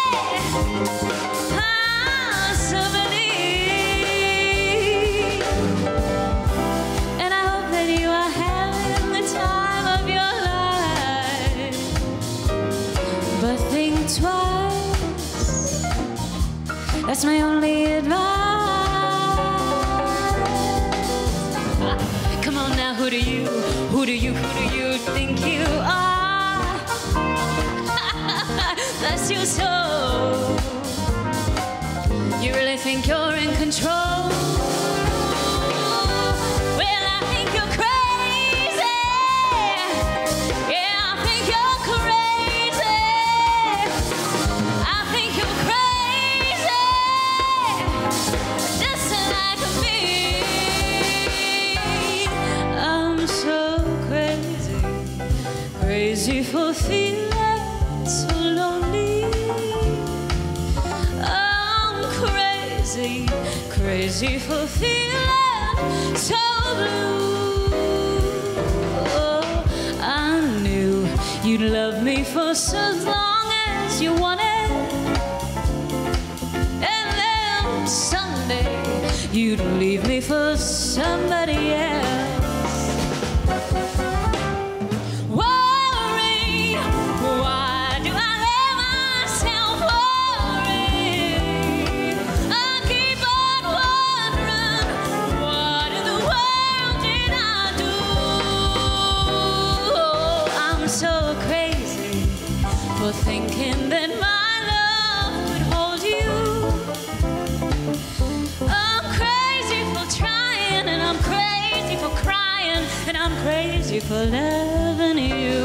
Possibly. And I hope that you are having the time of your life. But think twice. That's my only advice. Come on now, who do you think you are? Bless your soul. You really think you're in control? Well, I think you're crazy. Yeah, I think you're crazy. I think you're crazy. Just like me. I'm so crazy, crazy for feeling so lonely. I'm crazy, crazy for feeling so blue. Oh, I knew you'd love me for so long as you wanted, and then someday you'd leave me for somebody else. Worry, why do I let myself worry? I keep on wondering, what in the world did I do? I'm so crazy for thinking that my love could hold you. I'm crazy for trying, and I'm crazy for crying, and I'm crazy for loving you.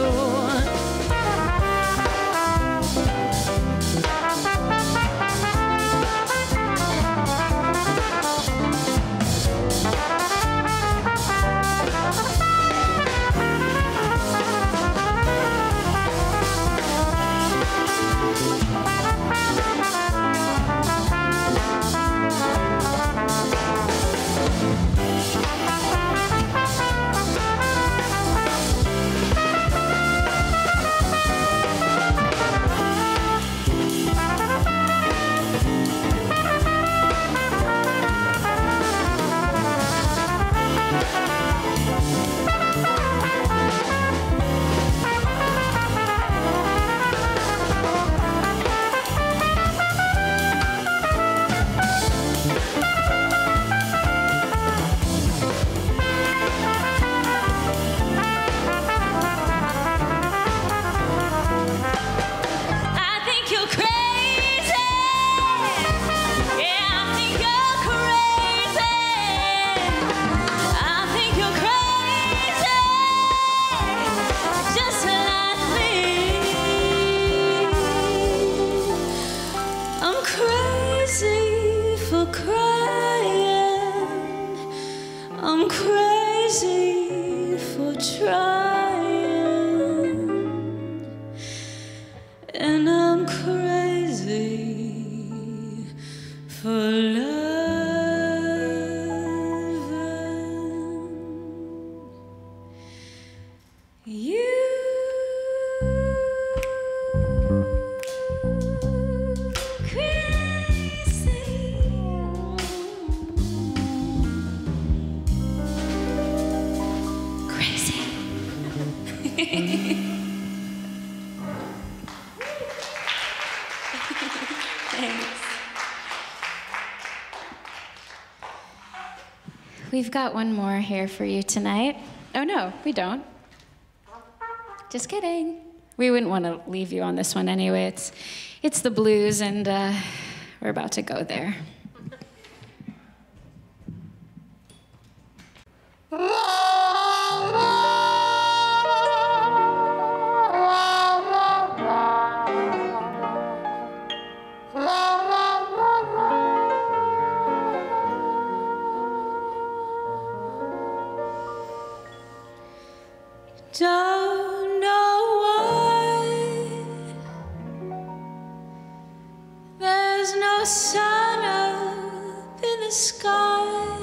We've got one more here for you tonight. Oh no, we don't. Just kidding. We wouldn't want to leave you on this one anyway. It's the blues, and we're about to go there.
Don't know why there's no sun up in the sky.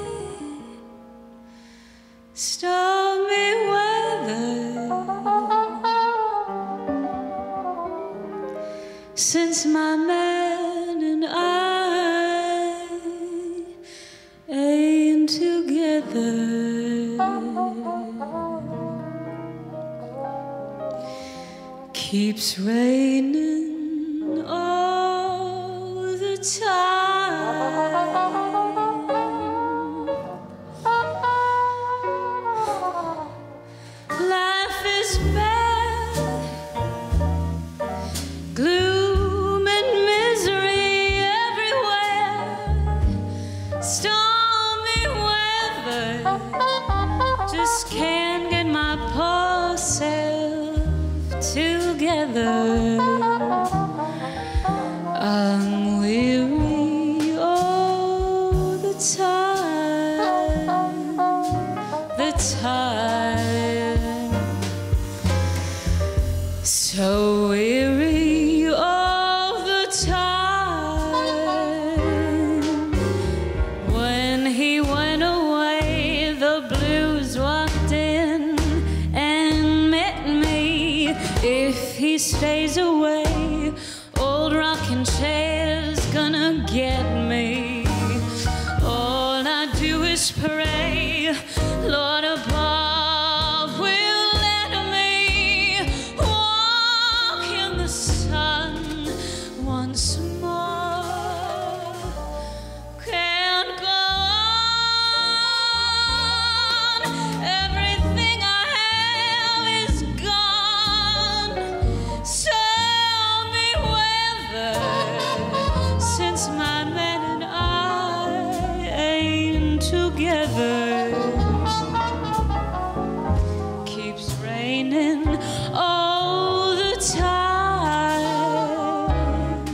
Stormy weather since my man and I ain't together. Keeps raining all the time. Life is bad, gloom and misery everywhere. Stormy weather, just can't get my poor self together. I'm weary all the time, so weary all the time. When he went away, the blues walked in and met me. If he stays away, old rocking chair's gonna get me. All I do is pray, Lord above will let me walk in the sun once more. Can't go on, everything I have is gone. Stormy weather since my man and I ain't together. Keeps raining all the time.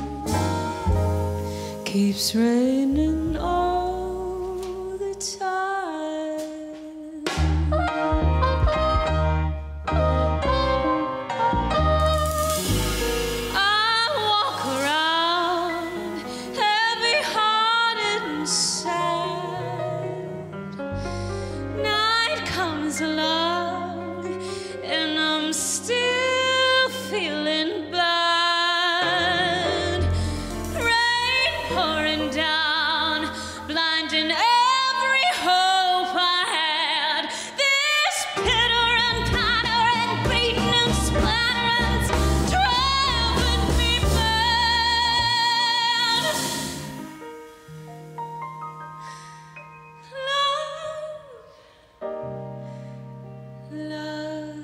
Keeps raining all the time. I walk around heavy-hearted and sad. Night comes along and I'm still feeling bad. Rain pouring down, blinding every hope I had. This pitter and patter and beating and splattering driving me mad. Love,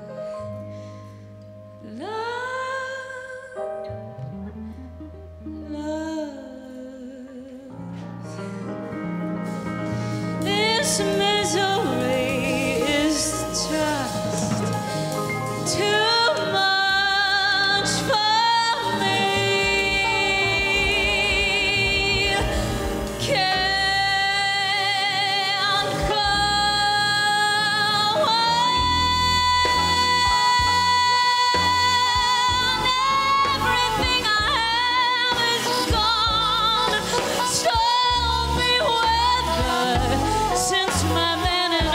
this misery is just too much for me. Can't go on. Everything I have is gone. Stormy weather since my man and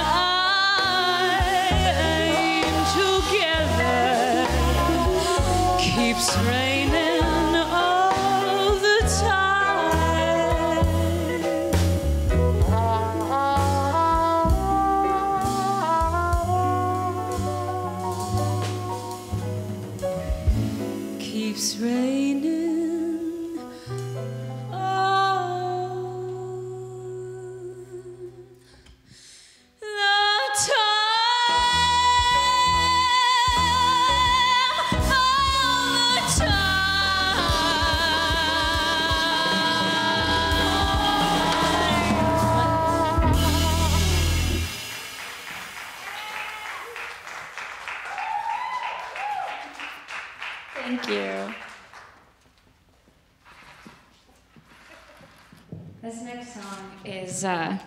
I ain't together. Keeps raining all the time. Keeps raining all
Thank you. This next song is,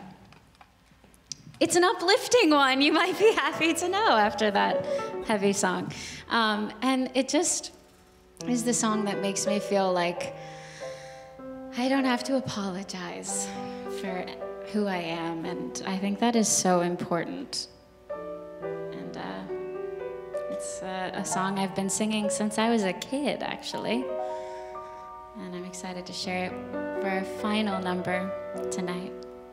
it's an uplifting one. You might be happy to know after that heavy song. And it just is the song that makes me feel like I don't have to apologize for who I am. And I think that is so important. And it's a song I've been singing since I was a kid, actually. And I'm excited to share it for our final number tonight.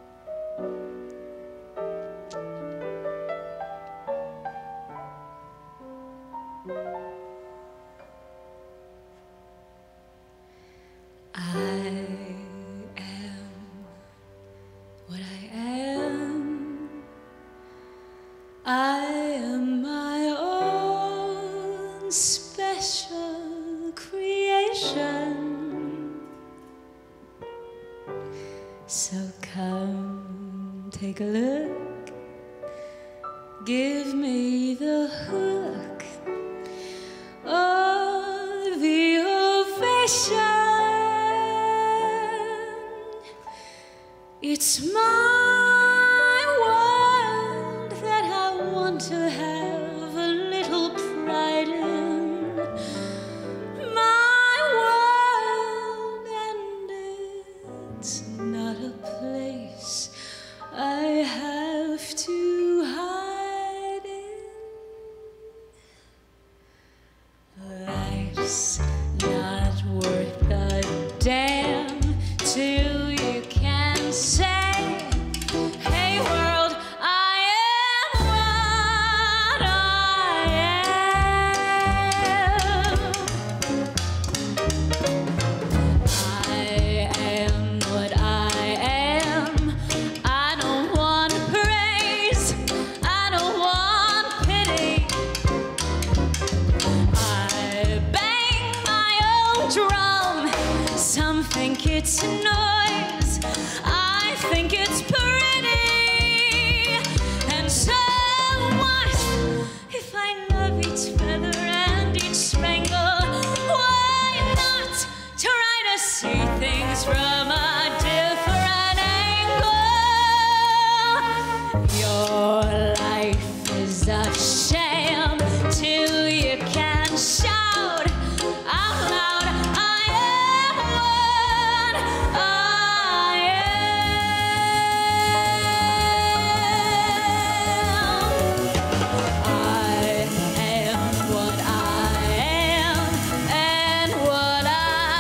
I am what I am. I am my own special creation. So come, take a look, give me the hook of the ovation. It's my world that I want to have a little pride in. My world, and it's not a place I have to hide in. Life's not worth a damn till you can say, hey world, I am what I am. I am what I am. I don't want praise, I don't want pity. I bang my own drum. Some think it's a noise, I think it's pretty. And so what if I love each feather and each spangle? Why not try to see things from a different angle? Your life is a sham till you can shout out loud, I am what I am. I am what I am, and what I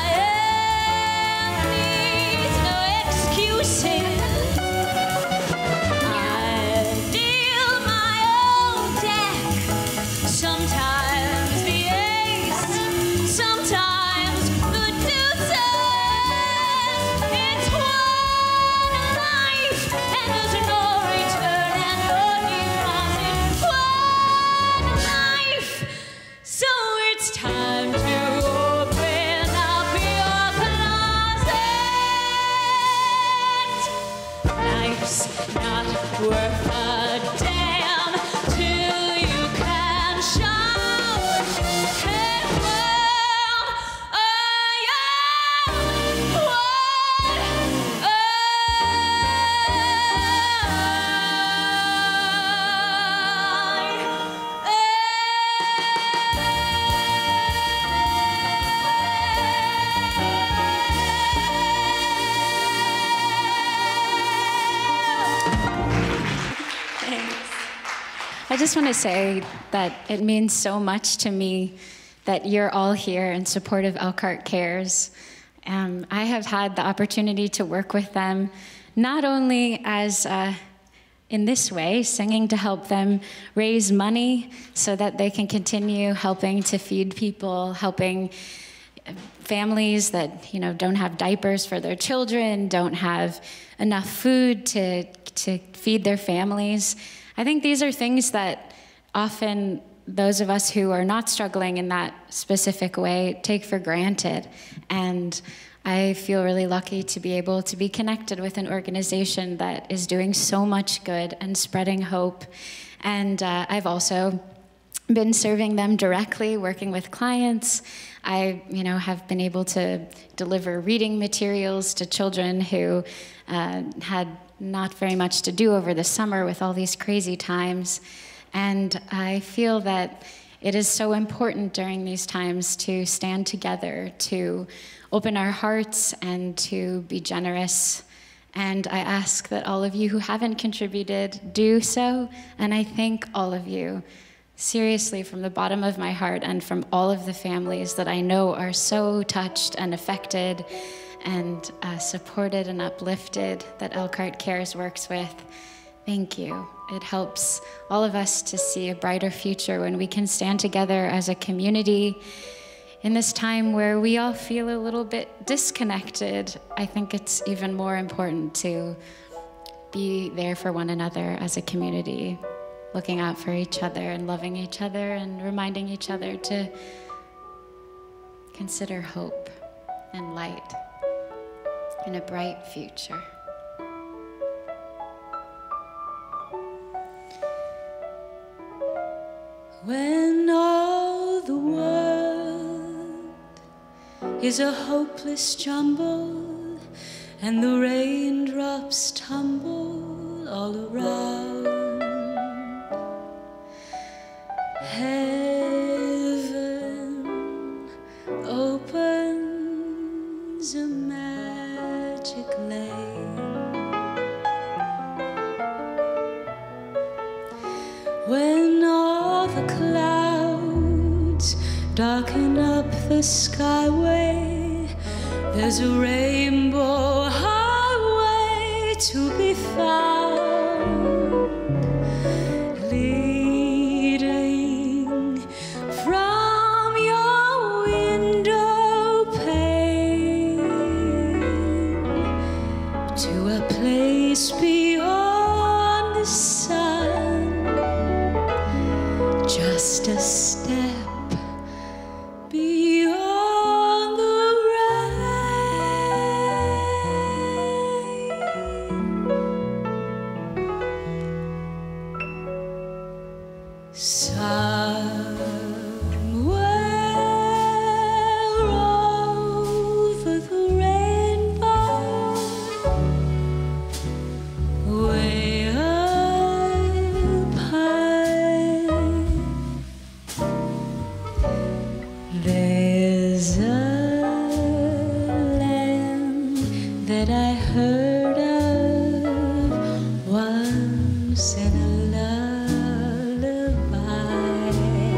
am needs no excuses. I deal my own deck. Sometimes the ace, sometimes the deuces. It's one life, and there's no return and no deposit. One life, so it's time to open up your closet. Life's not worth a damn till you can shout, hey world, I am what
I just want to say that it means so much to me that you're all here in support of ElkhartCares. I have had the opportunity to work with them, not only as in this way, singing to help them raise money so that they can continue helping to feed people, helping families that don't have diapers for their children, don't have enough food to feed their families. I think these are things that often those of us who are not struggling in that specific way take for granted. And I feel really lucky to be able to be connected with an organization that is doing so much good and spreading hope. And I've also been serving them directly, working with clients. I, have been able to deliver reading materials to children who had not very much to do over the summer with all these crazy times. And I feel that it is so important during these times to stand together, to open our hearts and to be generous. And I ask that all of you who haven't contributed do so. And I thank all of you, seriously, from the bottom of my heart and from all of the families that I know are so touched and affected and supported and uplifted that ElkhartCares works with. Thank you. It helps all of us to see a brighter future when we can stand together as a community in this time where we all feel a little bit disconnected. I think it's even more important to be there for one another as a community, looking out for each other and loving each other and reminding each other to consider hope and light in a bright future.
When all the world is a hopeless jumble and the raindrops tumble all around, heaven opens a magic lane. When all the clouds darken up the skyway, there's a rainbow highway to be found, leading from your window pane to a place beyond the sun. Just a step beyond the rain. Somewhere over the rainbow, way up high, there's a land that I heard of once in a lullaby.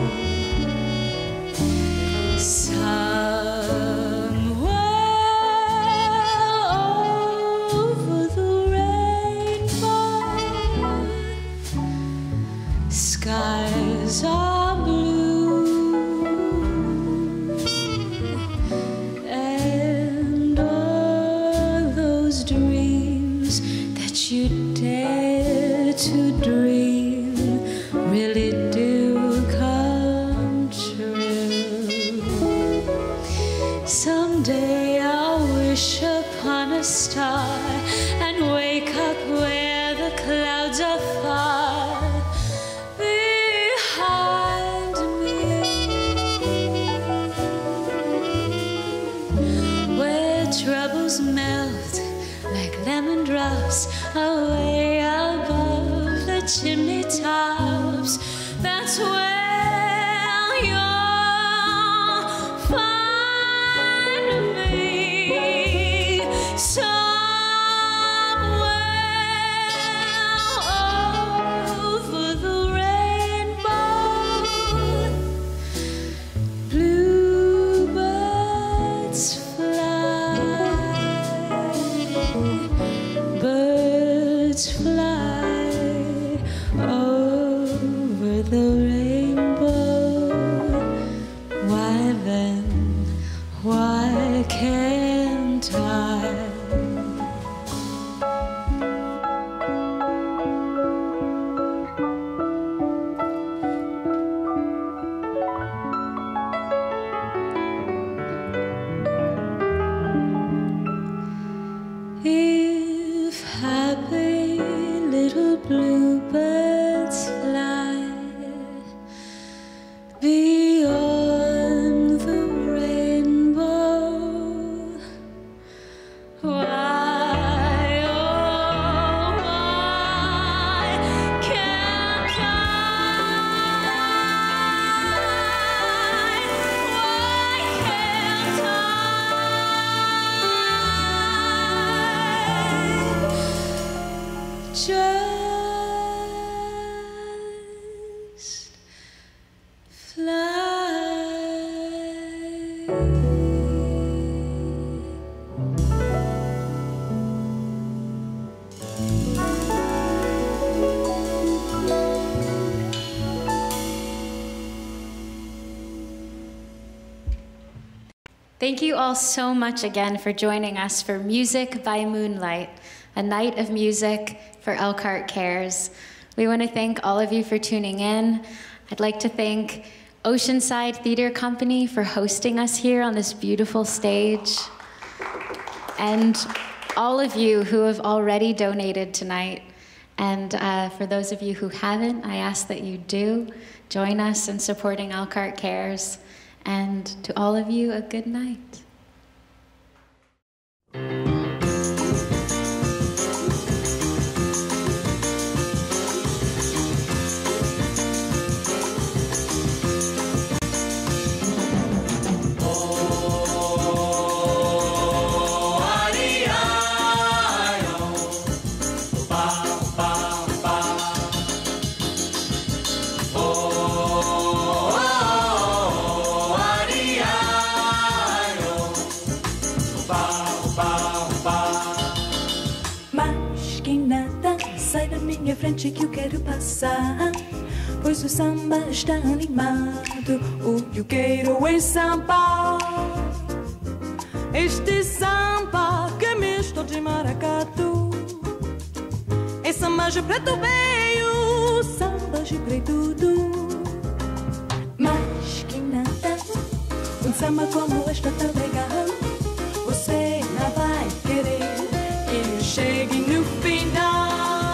Somewhere over the rainbow, skies are blue, and all those dreams that you dare to dream really do come true. Someday I'll wish upon a star and wake up where the clouds are far behind me, where troubles melt like lemon drops away above the chimney tops. That's where you'll find me. Somewhere over the rainbow, bluebirds fly, birds fly over the rainbow. Why then, why can't I? If happy little bluebirds fly, beyond the rainbow. Why, oh, why can't I? Why can't I just fly?
Thank you all so much again for joining us for Music by Moonlight, a night of music for ElkhartCares. We want to thank all of you for tuning in. I'd like to thank Oceanside Theater Company for hosting us here on this beautiful stage, and all of you who have already donated tonight. And for those of you who haven't, I ask that you do join us in supporting ElkhartCares. And to all of you, a good night.
Minha frente que eu quero passar, pois o samba está animado, o que eu quero é samba. Este samba que é misto de maracatu, é samba de preto veio, samba de preto tudo. Mas que nada, um samba como este tão legal, você não vai querer que eu chegue no final.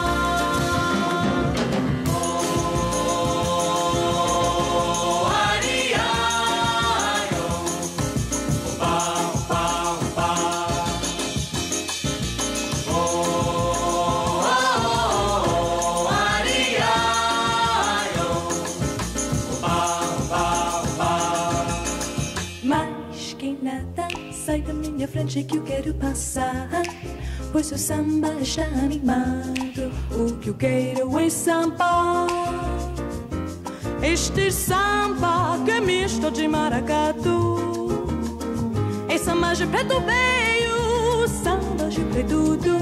Sai da minha frente que eu quero passar, pois o samba está animado, o que eu quero é samba. Este samba que é misto de maracatu, é samba de preto veio, samba de preto tudo.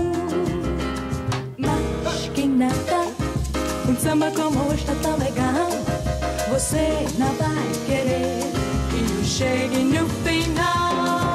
Mas que nada, um samba como este tão legal, você não vai querer que eu chegue no final.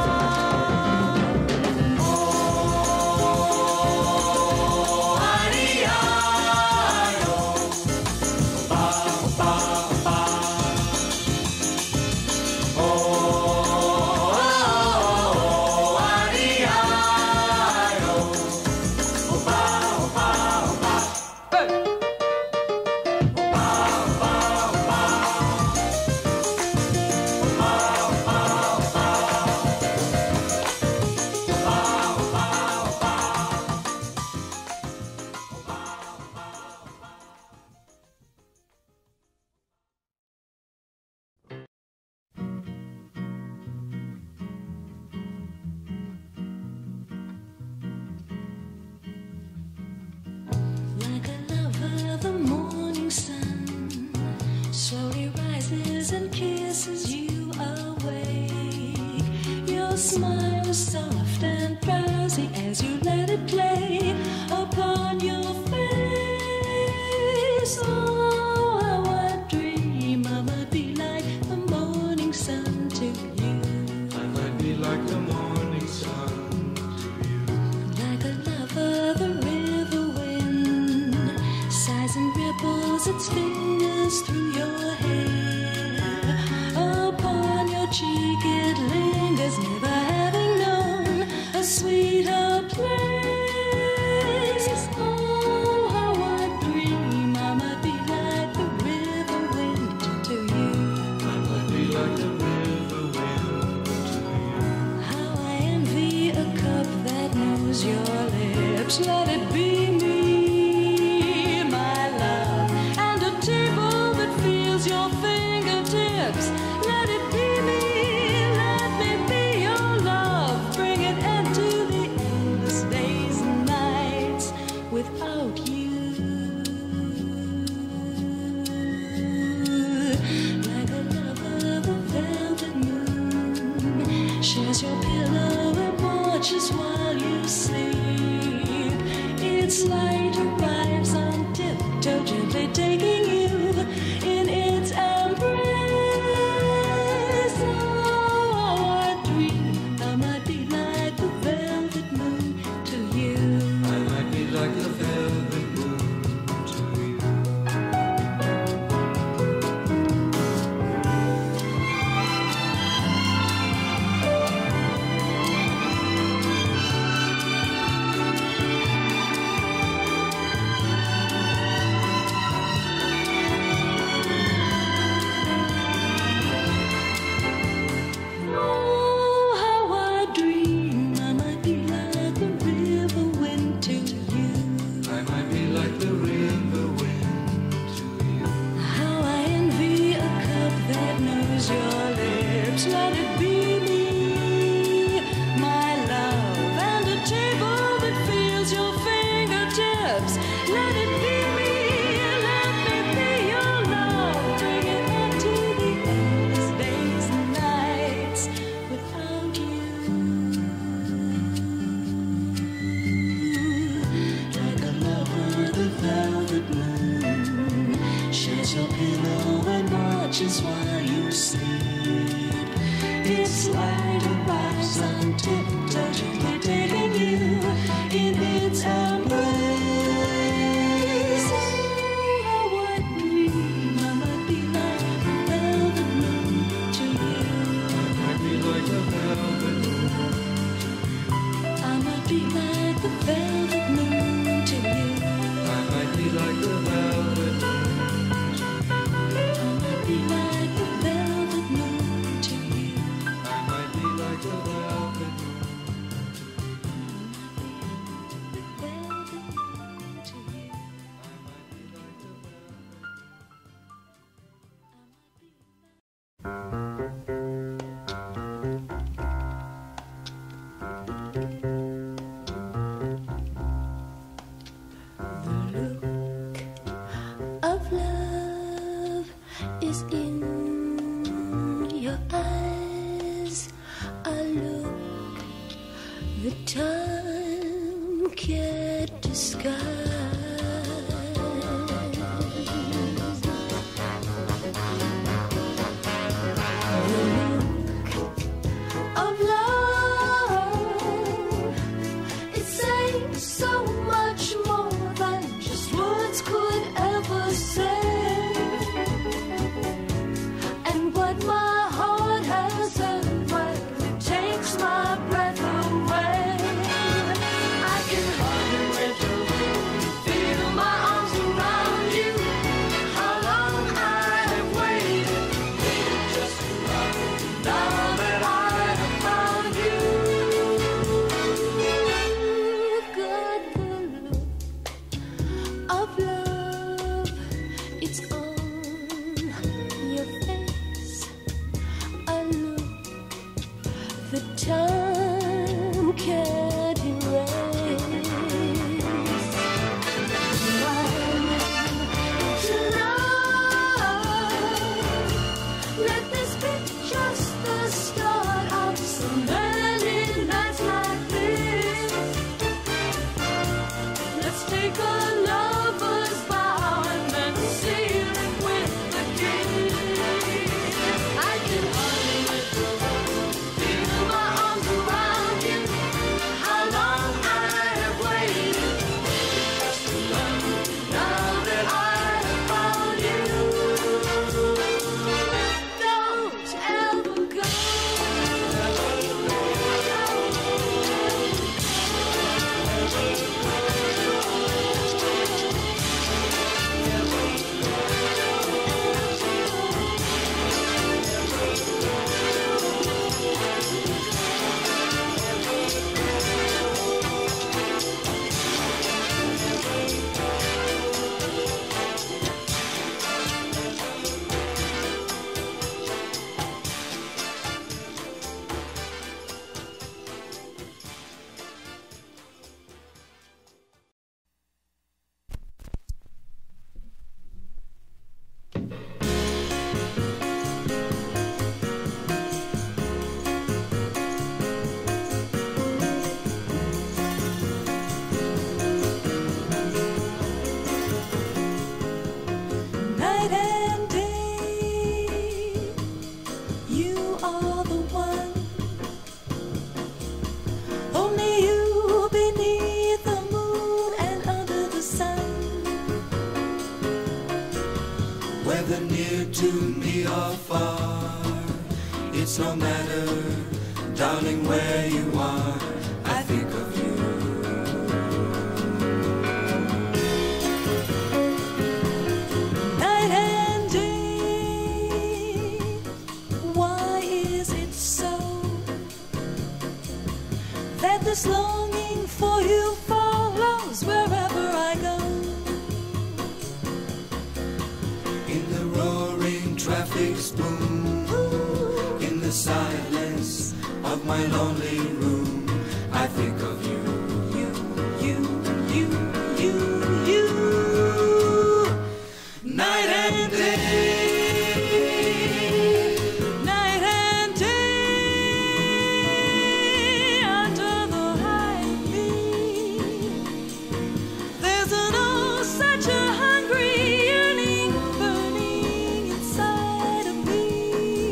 Smile soft and drowsy as you let it play upon your face. Oh, how I dream I might be like the morning sun to you.
I might be like the morning sun to you.
Like a lover, the river wind sighs and ripples its fingers through your hair. Upon your cheek it lingers, never having known a sweeter place. Oh, how I dream I might be like to sleep. Its light arrives on tiptoe, gently taking you in its embrace. Oh, how I dream I might be like the velvet moon to you.
I might be like the velvet moon.
I might be like the velvet moon to you.
I might be like the velvet moon.
I might be like the velvet moon to you.
I might be like the velvet moon.
Of love is in your eyes. A look that time can't disguise. The look of love, it says so much more than just words could ever say. And what my heart has heard, well, it takes my breath away. I can hardly wait to feel my arms around you. How long I have waited, just to run. Now that I have found you, you've got the look of love. It's on your face. A look that time can't erase. Tonight, let this be just the start of so many nights like this. Let's take a lover's vow and then seal it with a kiss. I can hardly wait to feel my arms around you. How long I have waited just to learn. Now that I have found you, don't ever go. Night and day, you are the one. Only you beneath the moon and under the sun.
Whether near to me or far, it's no matter, darling, where you are, I think of you.
Night and day, why is it so that this longing for you follows wherever I go?
In the roaring traffic's boom, in the silence of my lonely room, I think of you.
You.
Night and day,
Night and day, under the high beam, there's an oh such a hungry yearning burning inside of me.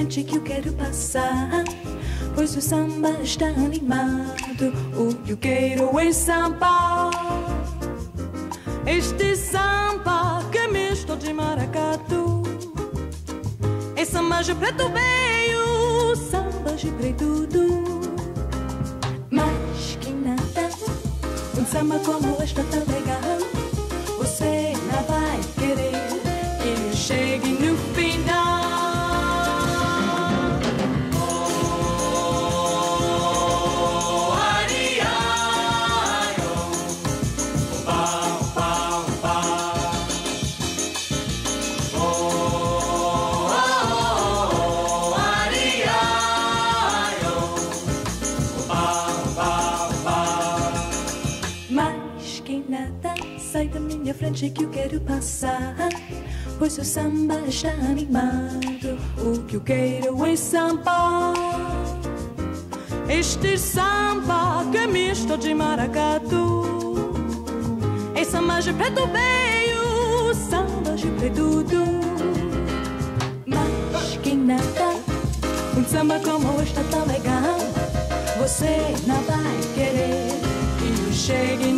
frente que eu quero passar, pois o samba está animado. O que eu quero é samba. Este samba que é misto de maracatu, é samba de preto veio, samba de preto do. Mas que nada, um samba como este tá legal, você não vai querer que eu chegue no final. Sai da minha frente que eu quero passar, pois o samba está animado. O que eu quero é samba. Este samba que é misto de maracatu, é samba de preto veio, samba de preto do. Mas que nada, um samba como este tá legal, você não vai querer que eu chegue